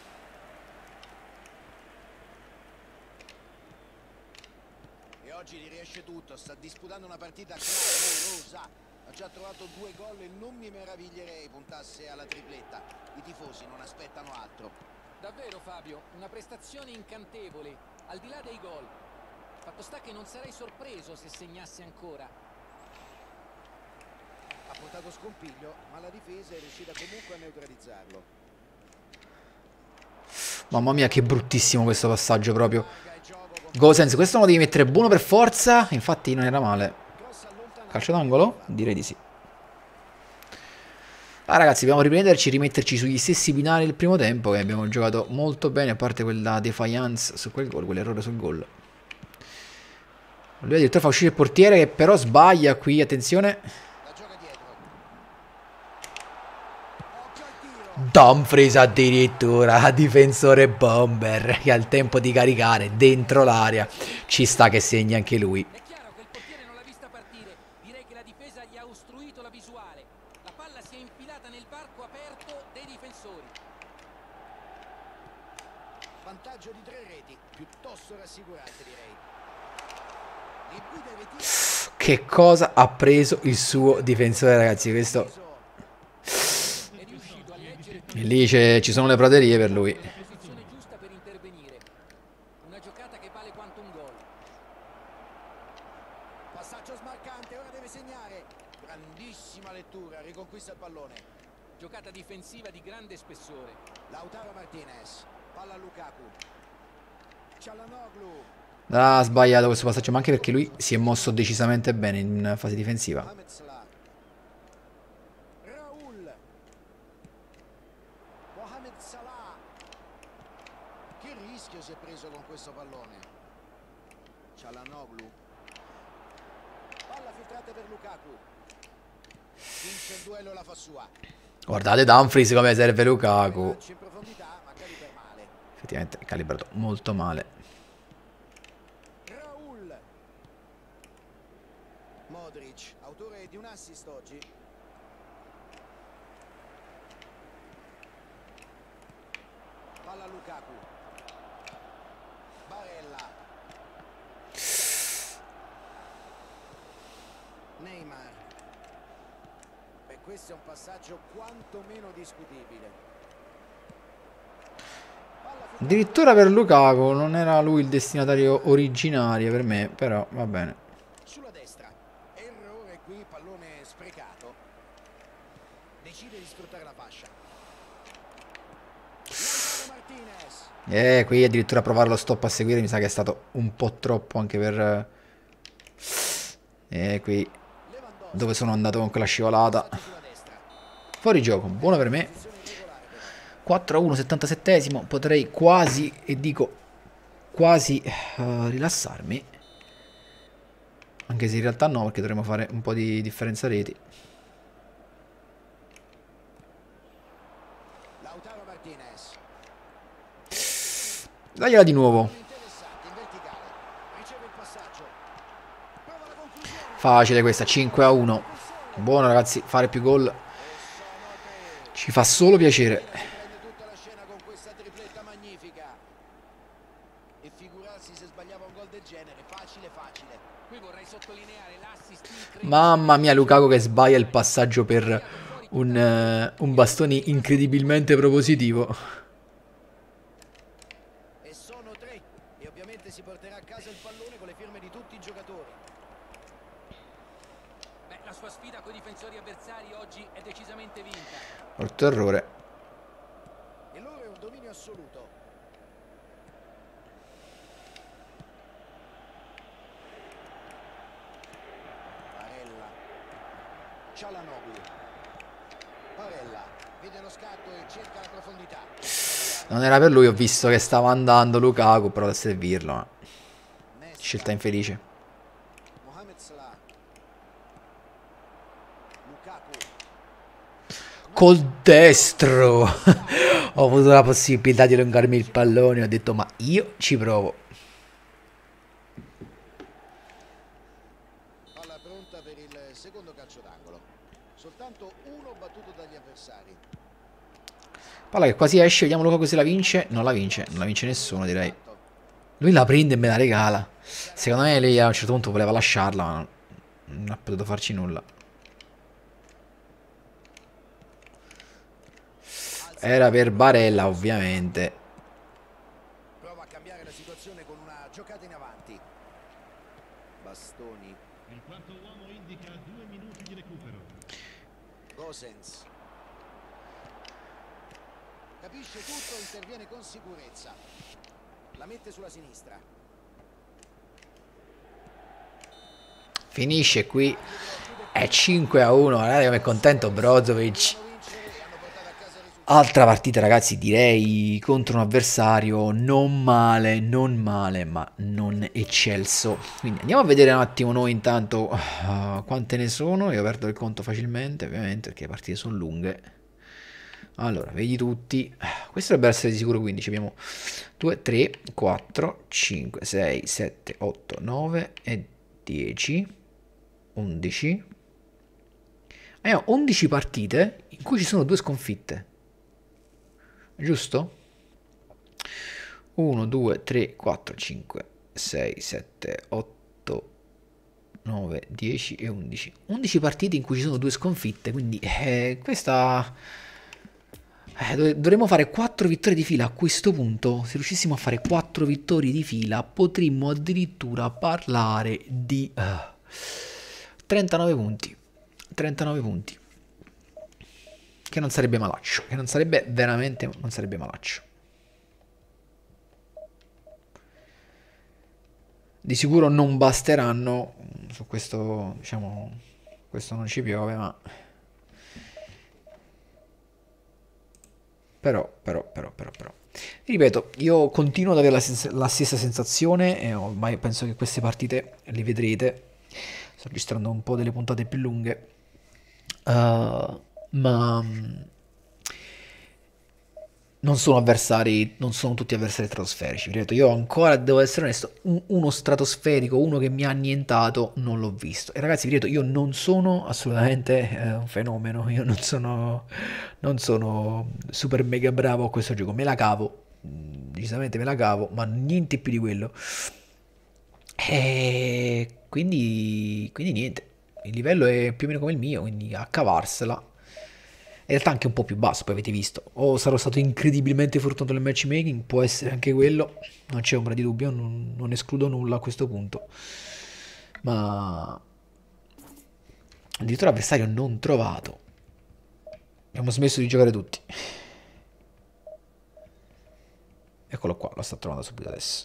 E oggi gli riesce tutto, sta disputando una partita clamorosa. Ha già trovato due gol e non mi meraviglierei puntasse alla tripletta. I tifosi non aspettano altro. Davvero Fabio, una prestazione incantevole, al di là dei gol. Fatto sta che non sarei sorpreso se segnasse ancora. Ha portato scompiglio, ma la difesa è riuscita comunque a neutralizzarlo. Mamma mia, che bruttissimo questo passaggio proprio. Gosens, questo lo devi mettere buono per forza. Infatti non era male. Calcio d'angolo? Direi di sì. Ah ragazzi, dobbiamo riprenderci, rimetterci sugli stessi binari del primo tempo, che abbiamo giocato molto bene, a parte quella defiance su quel gol, quell'errore sul gol. Lui addirittura fa uscire il portiere, che però sbaglia qui, attenzione. Dumfries addirittura, difensore bomber, che ha il tempo di caricare dentro l'area. Ci sta che segni anche lui. È chiaro che il portiere non l'ha vista partire, direi che la difesa gli ha ostruito la visuale. La palla si è infilata nel varco aperto dei difensori. Vantaggio di tre reti, piuttosto rassicurante direi. E guida il ritiro. Che cosa ha preso il suo difensore, ragazzi? Questo... E lì ci sono le praterie per lui. La posizione giusta per intervenire. Una giocata che vale quanto un gol. Passaggio smarcante, ora deve segnare. Grandissima lettura, riconquista il pallone. Giocata difensiva di grande spessore. Lautaro Martinez, palla a Lukaku. Çalhanoğlu. Ah, ha sbagliato questo passaggio, ma anche perché lui si è mosso decisamente bene in fase difensiva. Mohamed Salah. Raul. Mohamed Salah. Che rischio si è preso con questo pallone. Çalhanoğlu. Palla filtrata per Lukaku. Vince il duello, la fa sua. Guardate Dumfries come serve Lukaku. In profondità, ma calibra male. Effettivamente è calibrato molto male. Raul. Modric, autore di un assist oggi. Palla a Lukaku. Barella. Neymar. E questo è un passaggio quantomeno discutibile. Addirittura per Lukaku, non era lui il destinatario originario per me, però va bene. Sulla destra. Errore qui, pallone sprecato. Decide di sfruttare la fascia. Lautaro Martinez. E qui addirittura provare lo stop a seguire mi sa che è stato un po' troppo anche per... E qui dove sono andato con quella scivolata. Fuori gioco, buono per me. quattro a uno, settantasettesimo. Potrei quasi, e dico quasi, uh, rilassarmi. Anche se in realtà no, perché dovremmo fare un po' di differenza reti. Lautaro Martinez. Dagliela di nuovo. Facile questa, cinque a uno. Buono ragazzi, fare più gol ci fa solo piacere. Prende tutta la scena con questa tripletta magnifica. E figurarsi se sbagliava un gol del genere, facile facile. Qui vorrei sottolineare l'assist. Mamma mia, Lukaku che sbaglia il passaggio per un, uh, un bastone incredibilmente propositivo. E sono tre. E ovviamente si porterà a casa il pallone con le firme di tutti i giocatori. Beh, la sua sfida con i difensori avversari oggi è decisamente vinta. Orto errore. E loro è un dominio assoluto. Barella. Çalhanoğlu. Barella vede lo scatto e cerca la profondità. Non era per lui, ho visto che stava andando Lukaku, però da servirlo. Ma... scelta infelice. Mohamed Salah. Lukaku. Col destro ho avuto la possibilità di allungarmi il pallone, ho detto ma io ci provo. Palla pronta per il secondo calcio d'angolo. Soltanto uno battuto dagli avversari. Palla che quasi esce, vediamo Lukaku se la vince. Non la vince, non la vince nessuno, direi. Lui la prende e me la regala. Secondo me lei a un certo punto voleva lasciarla, ma non ha potuto farci nulla. Era per Barella, ovviamente. Prova a cambiare la situazione con una giocata in avanti. Bastoni. Il quarto uomo indica due minuti di recupero. Gosens. Capisce tutto e interviene con sicurezza. La mette sulla sinistra. Finisce qui. È cinque a uno. Guardate come è contento Brozovic. Altra partita, ragazzi, direi contro un avversario non male, non male, ma non eccelso. Quindi andiamo a vedere un attimo noi intanto uh, quante ne sono. Io perdo il conto facilmente, ovviamente, perché le partite sono lunghe. Allora, vedi tutti. Questo dovrebbe essere di sicuro quindici. Abbiamo due, tre, quattro, cinque, sei, sette, otto, nove e dieci, undici. Abbiamo undici partite in cui ci sono due sconfitte. Giusto? uno, due, tre, quattro, cinque, sei, sette, otto, nove, dieci e undici. undici partite in cui ci sono due sconfitte, quindi eh, questa... Eh, dovremmo fare quattro vittorie di fila a questo punto. Se riuscissimo a fare quattro vittorie di fila, potremmo addirittura parlare di uh, trentanove punti. trentanove punti. Che non sarebbe malaccio. Che non sarebbe veramente, non sarebbe malaccio. Di sicuro non basteranno. Su questo, diciamo, questo non ci piove, ma... Però, però, però, però, però. Ripeto, io continuo ad avere la, sens la stessa sensazione e ormai penso che queste partite le vedrete. Sto registrando un po' delle puntate più lunghe. Uh, ma non sono avversari, non sono tutti avversari stratosferici. Ripeto, io ancora, devo essere onesto, un, uno stratosferico, uno che mi ha annientato, non l'ho visto. E ragazzi, vi ripeto, io non sono assolutamente eh, un fenomeno, io non sono, non sono super mega bravo a questo gioco, me la cavo, decisamente me la cavo, ma niente più di quello. E quindi, quindi niente, il livello è più o meno come il mio, quindi a cavarsela. In realtà anche un po' più basso, poi avete visto. O sarò stato incredibilmente fortunato nel matchmaking, può essere anche quello, non c'è ombra di dubbio, non, non escludo nulla a questo punto. Ma addirittura avversario non trovato. Abbiamo smesso di giocare tutti. Eccolo qua, lo sta trovando subito adesso.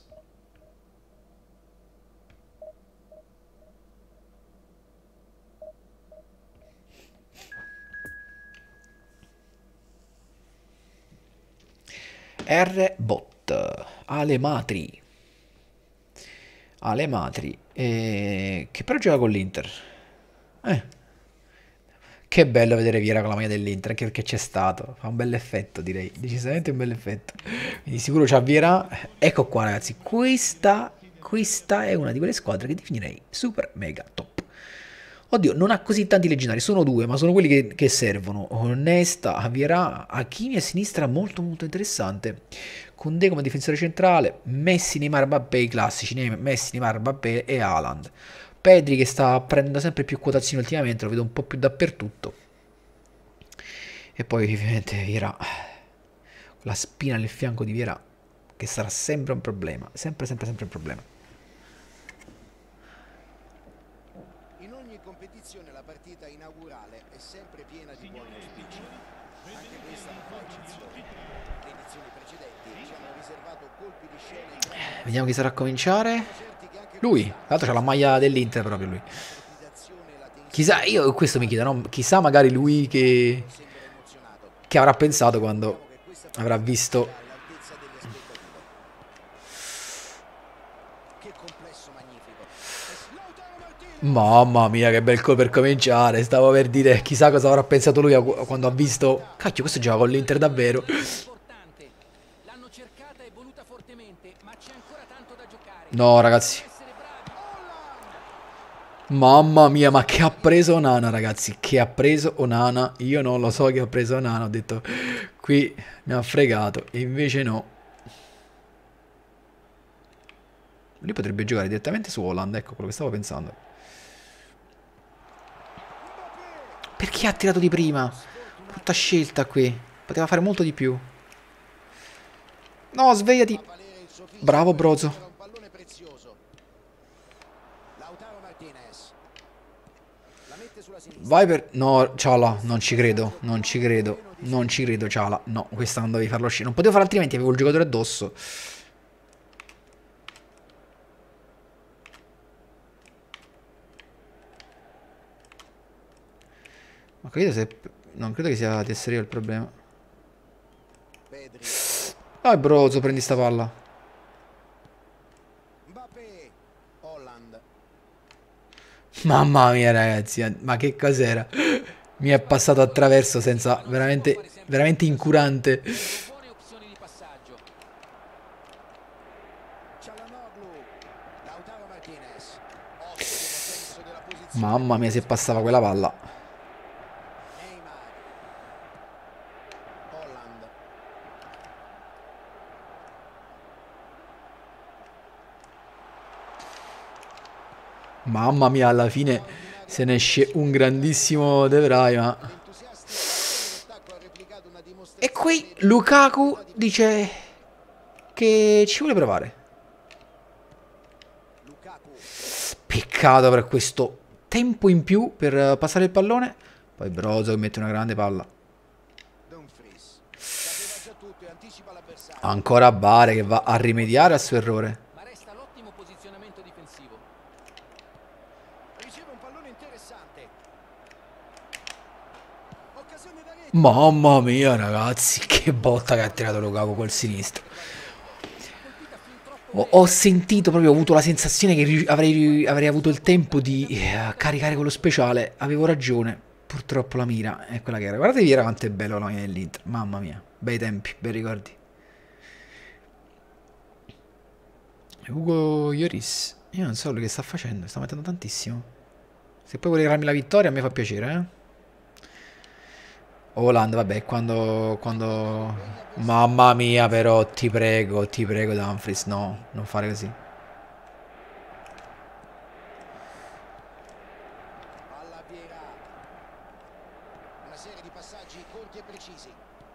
R-Bot, Ale Matri, Ale Matri, eh, che però gioca con l'Inter. Eh. Che bello vedere Vieira con la maglia dell'Inter, anche perché c'è stato, fa un bel effetto, direi, decisamente un bel effetto. Quindi sicuro c'ha Vieira. Ecco qua ragazzi, questa, questa è una di quelle squadre che definirei super mega top. Oddio, non ha così tanti legionari, sono due, ma sono quelli che, che servono. Nesta, Vieira, Hakimi a sinistra, molto molto interessante. Koundé come difensore centrale, Messi, Neymar, Mbappé, i classici, Messi, Neymar, Mbappé e Haaland. Pedri che sta prendendo sempre più quotazioni ultimamente, lo vedo un po' più dappertutto. E poi ovviamente Vieira, la spina nel fianco di Vieira, che sarà sempre un problema, sempre sempre sempre un problema. La partita inaugurale è sempre piena di buoni auspici. Anche questa non fa eccezione. Le edizioni precedenti ci hanno riservato colpi di scena. Vediamo chi sarà a cominciare. Lui, tra l'altro c'ha la maglia dell'Inter proprio lui. Chissà, io questo mi chiedo, no? Chissà magari lui che che avrà pensato quando avrà visto Mamma mia, che bel gol per cominciare. Stavo per dire, chissà cosa avrà pensato lui a- quando ha visto. Cacchio, questo gioca con l'Inter davvero. Importante. L'hanno cercata e voluta fortemente, ma c'è ancora tanto da giocare. No, ragazzi. Essere bravi. Mamma mia, ma che ha preso Onana, ragazzi. Che ha preso Onana. Io non lo so che ha preso Onana. Ho detto, qui mi ha fregato. E invece no. Lui potrebbe giocare direttamente su Holland. Ecco quello che stavo pensando. Perché ha tirato di prima? Brutta scelta qui. Poteva fare molto di più. No, svegliati. Bravo, Brozo. Un pallone prezioso. Lautaro Martinez. La mette sulla sinistra. Vai per... No, Ciala, non ci credo. Non ci credo. Non ci credo, Ciala. No, questa non dovevi farlo uscire. Non potevo fare altrimenti, avevo il giocatore addosso. Ma credo se... Non credo che sia di essere io il problema. Pedri. Vai, Brozo, prendi sta palla. Mbappé. Holland. Mamma mia, ragazzi, eh, ma che cos'era? Mi è passato attraverso senza... Veramente, veramente incurante. Buone opzioni di passaggio. Çalhanoğlu. Lautaro Martinez. Ottimo senso della posizione. Mamma mia, se passava quella palla. Neymar. Holland. Mamma mia, alla fine se ne esce un grandissimo De Vrij, ma... Entusiasta l'attacco ha replicato una E dimostrazione qui Lukaku dice che ci vuole provare. Lukaku. Peccato per questo tempo in più per passare il pallone. Poi Brozo che mette una grande palla. Dumfries. Sapeva già tutto e anticipa l'avversario. Ancora Bare che va a rimediare al suo errore. Ma resta l'ottimo posizionamento difensivo. Riceve un pallone interessante. Occasione da rete. Mamma mia, ragazzi, che botta che ha tirato Lukaku col sinistro. Ho, ho sentito proprio, ho avuto la sensazione che ri- avrei, avrei avuto il tempo di eh, caricare quello speciale. Avevo ragione. Purtroppo la mira è quella che era. Guardatevi era quanto è bello la mia dell'Inter. Mamma mia, bei tempi, bei ricordi. Ugo Lloris, io non so quello che sta facendo, sta mettendo tantissimo. Se poi vuole regalarmi la vittoria a me fa piacere, eh. Holland, vabbè, quando, quando... Mamma mia, però, ti prego, ti prego, Dumfries, no, non fare così. Palla Vieira. Una serie di passaggi corti e precisi.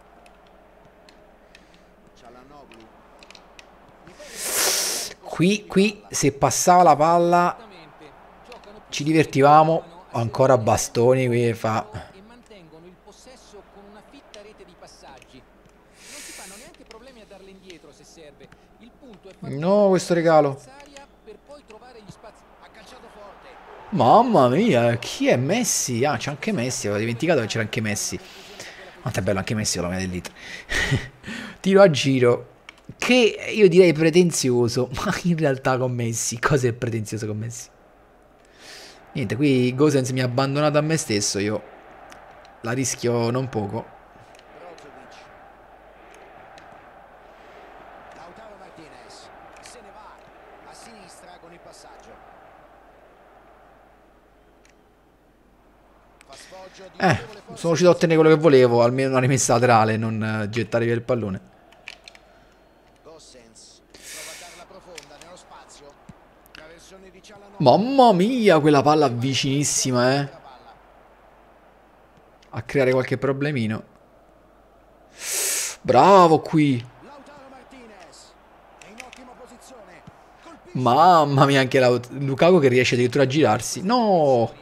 Çalhanoğlu. Mi pare che- Qui, qui, se passava la palla, ci divertivamo. Ancora bastoni qui fa... E mantengono il possesso con una fitta rete di passaggi. Non si fanno neanche problemi a darle indietro se serve. Il punto è far No, questo regalo. avversaria per poi trovare gli spazi. Ha calciato forte. Mamma mia, chi è Messi? Ah, c'è anche Messi, avevo dimenticato che c'era anche Messi. Quanto è bello anche Messi con la mia dell'Inter. Tiro a giro, che io direi pretenzioso, ma in realtà con Messi, cosa è pretenzioso con Messi? Niente, qui Gosens mi ha abbandonato a me stesso, io la rischio non poco. Brozovic. Lautaro Martinez. Se ne va a sinistra con il passaggio. Fa sfoggio di Eh, notevole forza. sono riuscito a ottenere quello che volevo, almeno una rimessa laterale, non eh, gettare via il pallone. Gosens prova a darla profonda nello spazio. Traversone di Çalhanoğlu. Mamma mia, quella palla vicinissima, eh. La palla. A creare qualche problemino. Bravo qui. Lautaro Martinez è in ottima posizione. Colpisce. Mamma mia, anche la Lukaku che riesce addirittura a girarsi. No!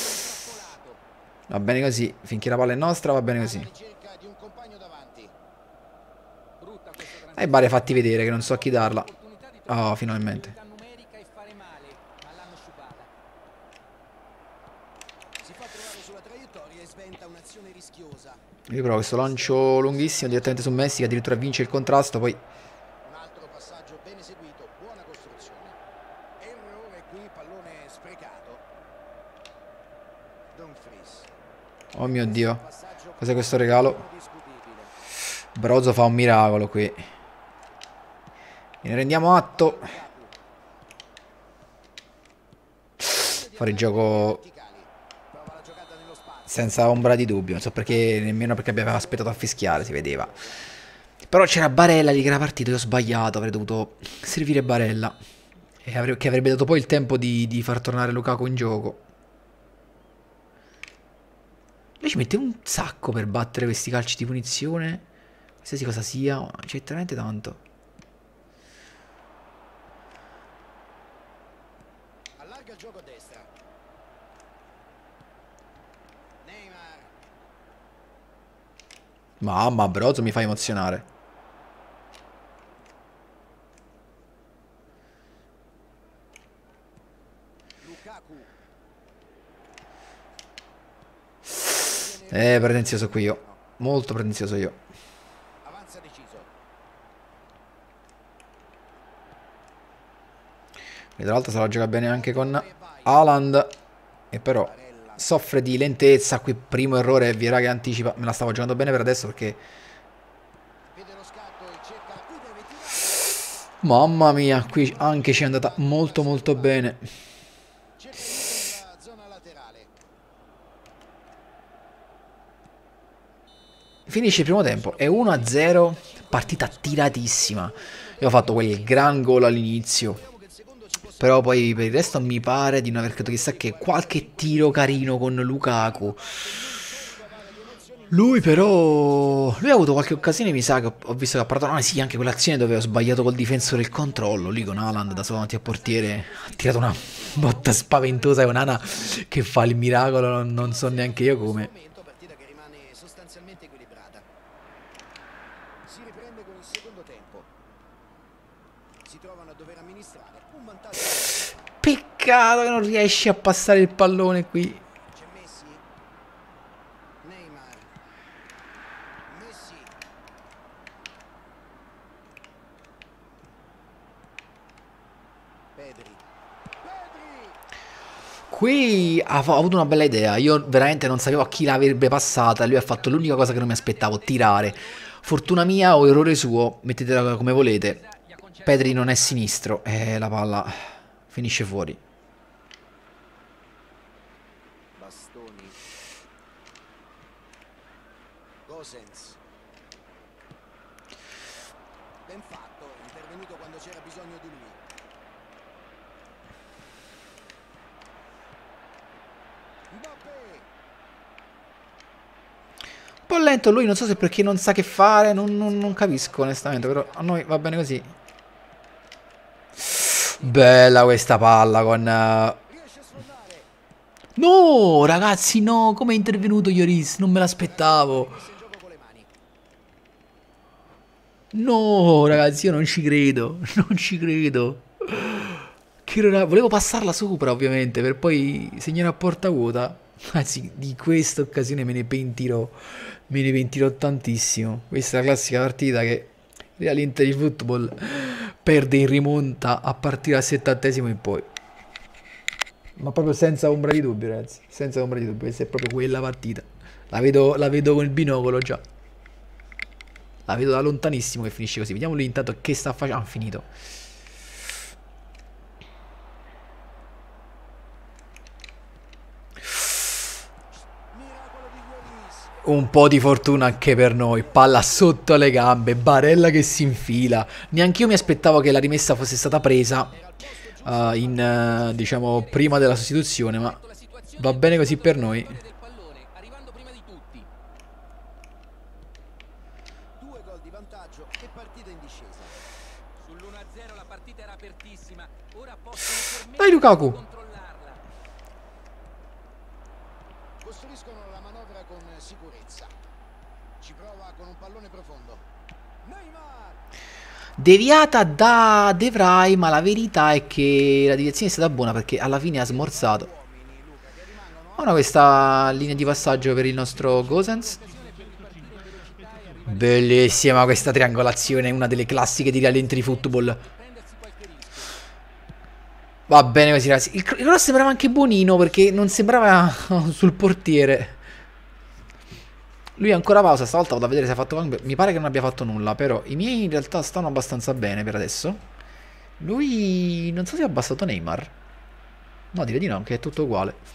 Va bene così, finché la palla è nostra va bene così. Alla ricerca di un compagno davanti. Brutta questa E Bare fatti vedere che non so a chi darla. opportunità di Oh, finalmente. superiorità numerica e fare male, ma l'hanno sciupata. Si fa trovare sulla traiettoria e sventa un'azione rischiosa. Io provo questo lancio lunghissimo direttamente su Messi che addirittura vince il contrasto, poi... Un altro passaggio ben eseguito, buona costruzione. Errore qui, pallone sprecato. Oh mio Dio. Cos'è questo regalo? Brozo fa un miracolo qui. Ne rendiamo atto. Fuori gioco senza ombra di dubbio. Non so perché, nemmeno perché abbiamo aspettato a fischiare, si vedeva. Però c'era Barella lì che era partito, io ho sbagliato, avrei dovuto servire Barella. E avrebbe, che avrebbe dato poi il tempo di, di far tornare Lukaku in gioco. Lui ci mette un sacco per battere questi calci di punizione. Qualsiasi cosa sia, c'è veramente tanto. Allarga il gioco a destra. Neymar. Mamma, Brozo mi fa emozionare. Lukaku. Eh, pretenzioso qui io. Molto pretenzioso io. Avanza deciso. E tra l'altro se la gioca bene anche con Haaland. E però soffre di lentezza. Qui primo errore, Vieira che anticipa. Me la stavo giocando bene per adesso perché... Vede lo scatto e cerca la qui deve tirare. Mamma mia, qui anche ci è andata molto molto bene. Cerca nella zona laterale. Finisce il primo tempo, è uno a zero, partita tiratissima. Io ho fatto quel gran gol all'inizio, però poi per il resto mi pare di non aver creduto chissà che qualche tiro carino con Lukaku. Lui però, lui ha avuto qualche occasione, mi sa che ho, ho visto che ha parlato, no sì, anche quell'azione dove ho sbagliato col difensore il controllo, lì con Haaland da solo davanti al portiere, ha tirato una botta spaventosa e Onana che fa il miracolo, non, non so neanche io come. Partita che rimane sostanzialmente equilibrata. Si riprende con il secondo tempo. Si trovano a dover amministrare un vantaggio. Peccato che non riesci a passare il pallone qui. C'è Messi. Neymar. Messi. Pedri. Pedri. Qui ha, ha avuto una bella idea. Io veramente non sapevo a chi l'avrebbe passata. Lui ha fatto l'unica cosa che non mi aspettavo, tirare. Fortuna mia o errore suo, mettetela come volete. Pedri non è sinistro e la palla finisce fuori. Bastoni. Gosens. Ben fatto, è intervenuto quando c'era bisogno di lui. Mbappé. Un po' lento lui, non so se perché non sa che fare, non, non- non capisco onestamente, però a noi va bene così. Bella questa palla con... eh, Riesce a sfondare. No, ragazzi, no, come è intervenuto Lloris? Non me l'aspettavo. Messa in gioco con le mani. No, ragazzi, io non ci credo. Non ci credo. Che era- Volevo passarla sopra, ovviamente, per poi segnare a porta vuota. Anzi, di questa occasione me ne pentirò. Me ne pentirò tantissimo. Questa è la classica partita che Real Inter Football perde in rimonta a partire al settantesimo in poi. Ma proprio senza ombra di dubbio, ragazzi. Senza ombra di dubbio. Questa è proprio quella partita. La vedo, la vedo con il binocolo già. La vedo da lontanissimo che finisce così. Vediamo lui intanto che sta facendo. Ah, finito. Miracolo di Lloris. Un po' di fortuna anche per noi. Palla sotto le gambe. Barella che si infila. Neanche io mi aspettavo che la rimessa fosse stata presa uh, in, uh, diciamo, prima della sostituzione. Ma va bene così per noi. del pallone, arrivando prima di tutti. Due gol di vantaggio e partita in discesa. Sull'uno a zero la partita era apertissima. Ora possono permettersi Dai, Lukaku. di controllarla. Costruiscono la manovra con sicurezza. Ci prova con un pallone profondo. Neymar. Deviata da De Vrij, ma la verità è che la deviazione è stata buona perché alla fine ha smorzato. Uomini, Luca, che rimangono Ora questa linea di passaggio per il nostro Gosens. Bellissima questa triangolazione, una delle classiche di Real Inter Football. Prendersi qualche rischio. Va bene così, ragazzi. Il, il cross sembrava anche buonino perché non sembrava sul portiere. Lui è ancora pausa, stavolta vado a vedere se ha fatto... Mi pare che non abbia fatto nulla, però i miei in realtà stanno abbastanza bene per adesso. Lui... non so se ha abbassato Neymar. No, direi di no, che è tutto uguale.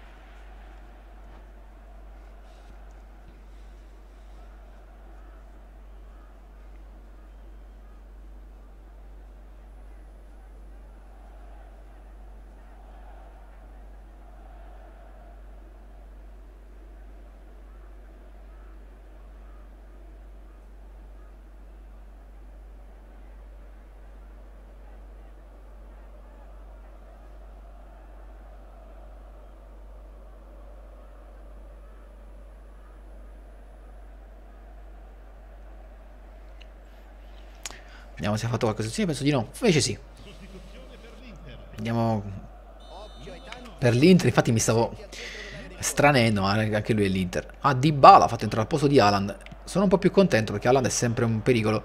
Vediamo se ha fatto qualcosa. Sì, penso di no. Invece sì. Andiamo per l'Inter. Infatti mi stavo stranendo, ma anche lui è l'Inter. Ah, Dybala ha fatto entrare al posto di Haaland. Sono un po' più contento perché Haaland è sempre un pericolo.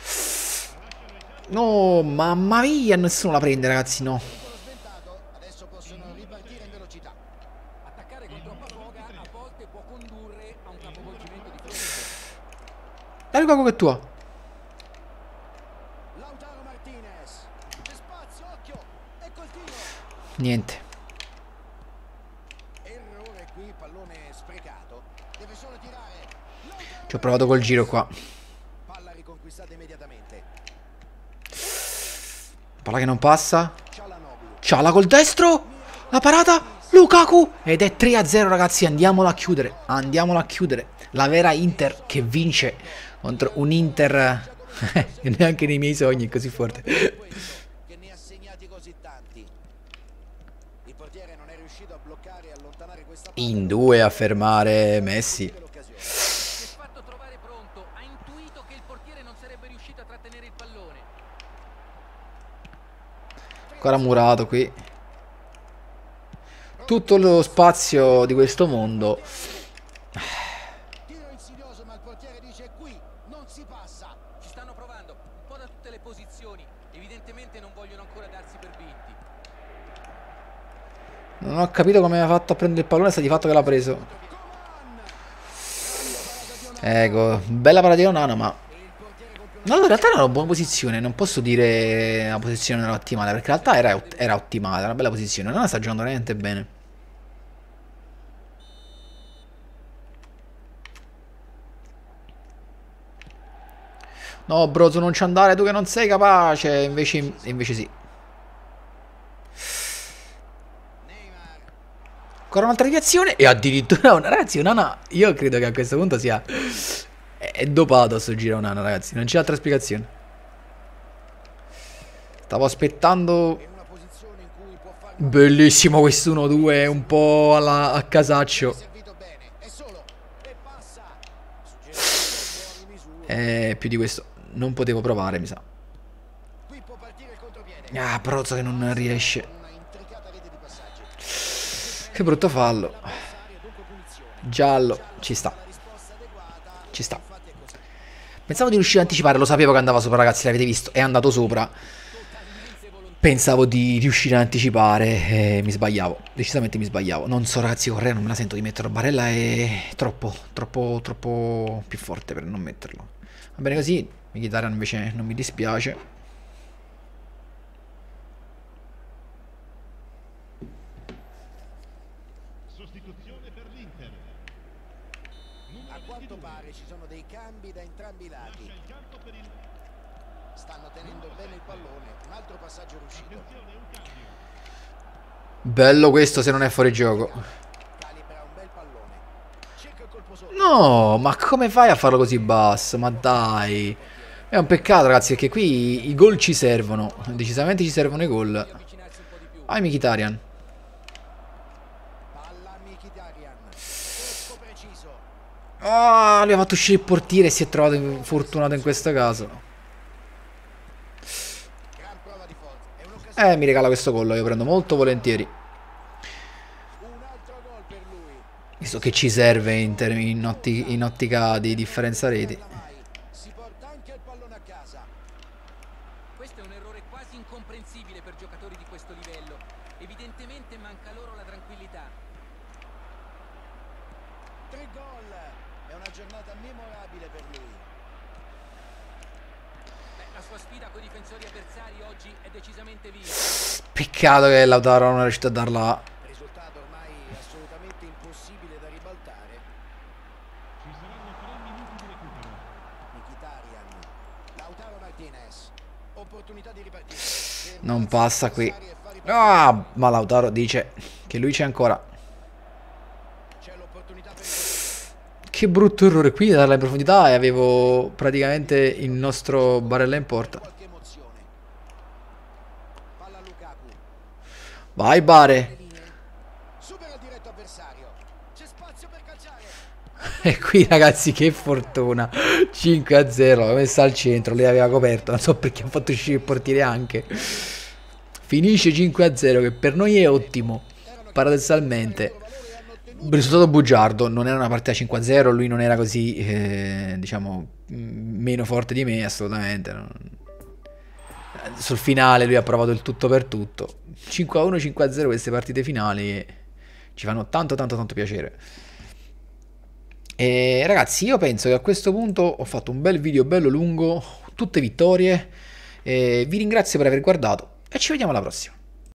No, mamma mia, nessuno la prende, ragazzi, no. Adesso possono ripartire in velocità. Attaccare con troppa foga a volte può condurre a un capovolgimento di fronte. Dai, Lukaku che è tua. Lautaro Martinez. C'è spazio, occhio. Ecco il tiro. Niente. Errore qui, pallone sprecato. Deve solo tirare. Ci ho provato col giro qua. Palla riconquistata immediatamente. Palla che non passa. Çalhanoğlu. Ciala col destro. La parata. Lukaku. Ed è tre a zero, ragazzi. Andiamola a chiudere. Andiamola a chiudere. La vera Inter che vince contro un Inter che neanche nei miei sogni è così forte. Che ne ha segnati così tanti. Il portiere non è riuscito a bloccare e allontanare questa palla. In due a fermare Messi. Si è fatto trovare pronto, ha intuito che il portiere non sarebbe riuscito a trattenere il pallone. Ancora murato qui. Tutto lo spazio di questo mondo. Tiro insidioso, ma il portiere dice qui non si passa. Ci stanno provando un po' da tutte le posizioni, evidentemente non vogliono ancora darsi per vinti. Non ho capito come ha fatto a prendere il pallone, sta di fatto che l'ha preso. Ecco, bella parata di Onana, ma... No, in realtà era una buona posizione, non posso dire la posizione non era ottimale, perché in realtà era, era ottimale, era una bella posizione. Onana sta giocando veramente bene. No, Brozo, non ci andare, tu che non sei capace. Invece, invece sì. Ancora un'altra deviazione. E addirittura una, ragazzi, Onana, io credo che a questo punto sia... È dopato a sto giro Onana, ragazzi. Non c'è altra spiegazione. Stavo aspettando... Bellissimo questo uno due, un po' alla, a casaccio. Eh, più di questo non potevo provare, mi sa. Ah, Brozzo che non riesce. Che brutto fallo. Giallo, ci sta. Ci sta. Pensavo di riuscire a anticipare, lo sapevo che andava sopra, ragazzi, l'avete visto. È andato sopra. Pensavo di riuscire a anticipare e mi sbagliavo. Decisamente mi sbagliavo. Non so, ragazzi, Correa non me la sento di metterlo. Barella è troppo, troppo, troppo più forte per non metterlo. Va bene così. Mkhitaryan invece non mi dispiace. Sostituzione per l'Inter. A quanto pare ci sono dei cambi da entrambi i lati. Lascia il campo per il... Stanno tenendo bene il pallone. Un altro passaggio riuscito. Attenzione, un cambio. Bello questo se non è fuori gioco. Calibra un bel pallone. Cerca il colpo solo. No, ma come fai a farlo così basso? Ma dai. È un peccato, ragazzi, perché qui i gol ci servono. Decisamente ci servono i gol. Vai Mkhitaryan. Palla a Mkhitaryan. Colpo preciso. Ah, lui ha fatto uscire il portiere e si è trovato fortunato in questo caso. Gran prova di forza. È un'occasione. Eh, mi regala questo gol, io prendo molto volentieri. Un altro gol per lui. Visto che ci serve in, termini- in, otti- in ottica di differenza reti. Si porta anche il pallone a casa. Questo è un errore quasi incomprensibile. incomprensibile per giocatori di questo livello. Evidentemente manca loro la tranquillità. Tre gol. È una giornata memorabile per lui. Beh, la sua sfida con i difensori avversari oggi è decisamente viva. Peccato che Lautaro non è riuscito a darla. Risultato ormai assolutamente impossibile da ribaltare. Ci saranno tre minuti di recupero. Mkhitaryan, Lautaro Martinez. Opportunità di ripartire. Non passa qui. Ah, ma Lautaro dice che lui c'è ancora. C'è l'opportunità per il Che brutto errore qui, darla in profondità e avevo praticamente il nostro Barella in porta. qualche emozione. Palla a Lukaku. Vai Bare. Supera il diretto avversario. C'è spazio per calciare. E qui ragazzi che fortuna. cinque a zero, l'ha messa al centro, lei aveva coperto, non so perché ha fatto uscire il portiere anche. Finisce cinque a zero che per noi è ottimo. Paradossalmente risultato bugiardo, non era una partita cinque a zero, lui non era così eh, diciamo meno forte di me assolutamente. Sul finale lui ha provato il tutto per tutto. Cinque a uno, cinque a zero queste partite finali ci fanno tanto tanto tanto piacere. E ragazzi, io penso che a questo punto ho fatto un bel video bello lungo, tutte vittorie, e vi ringrazio per aver guardato e ci vediamo alla prossima.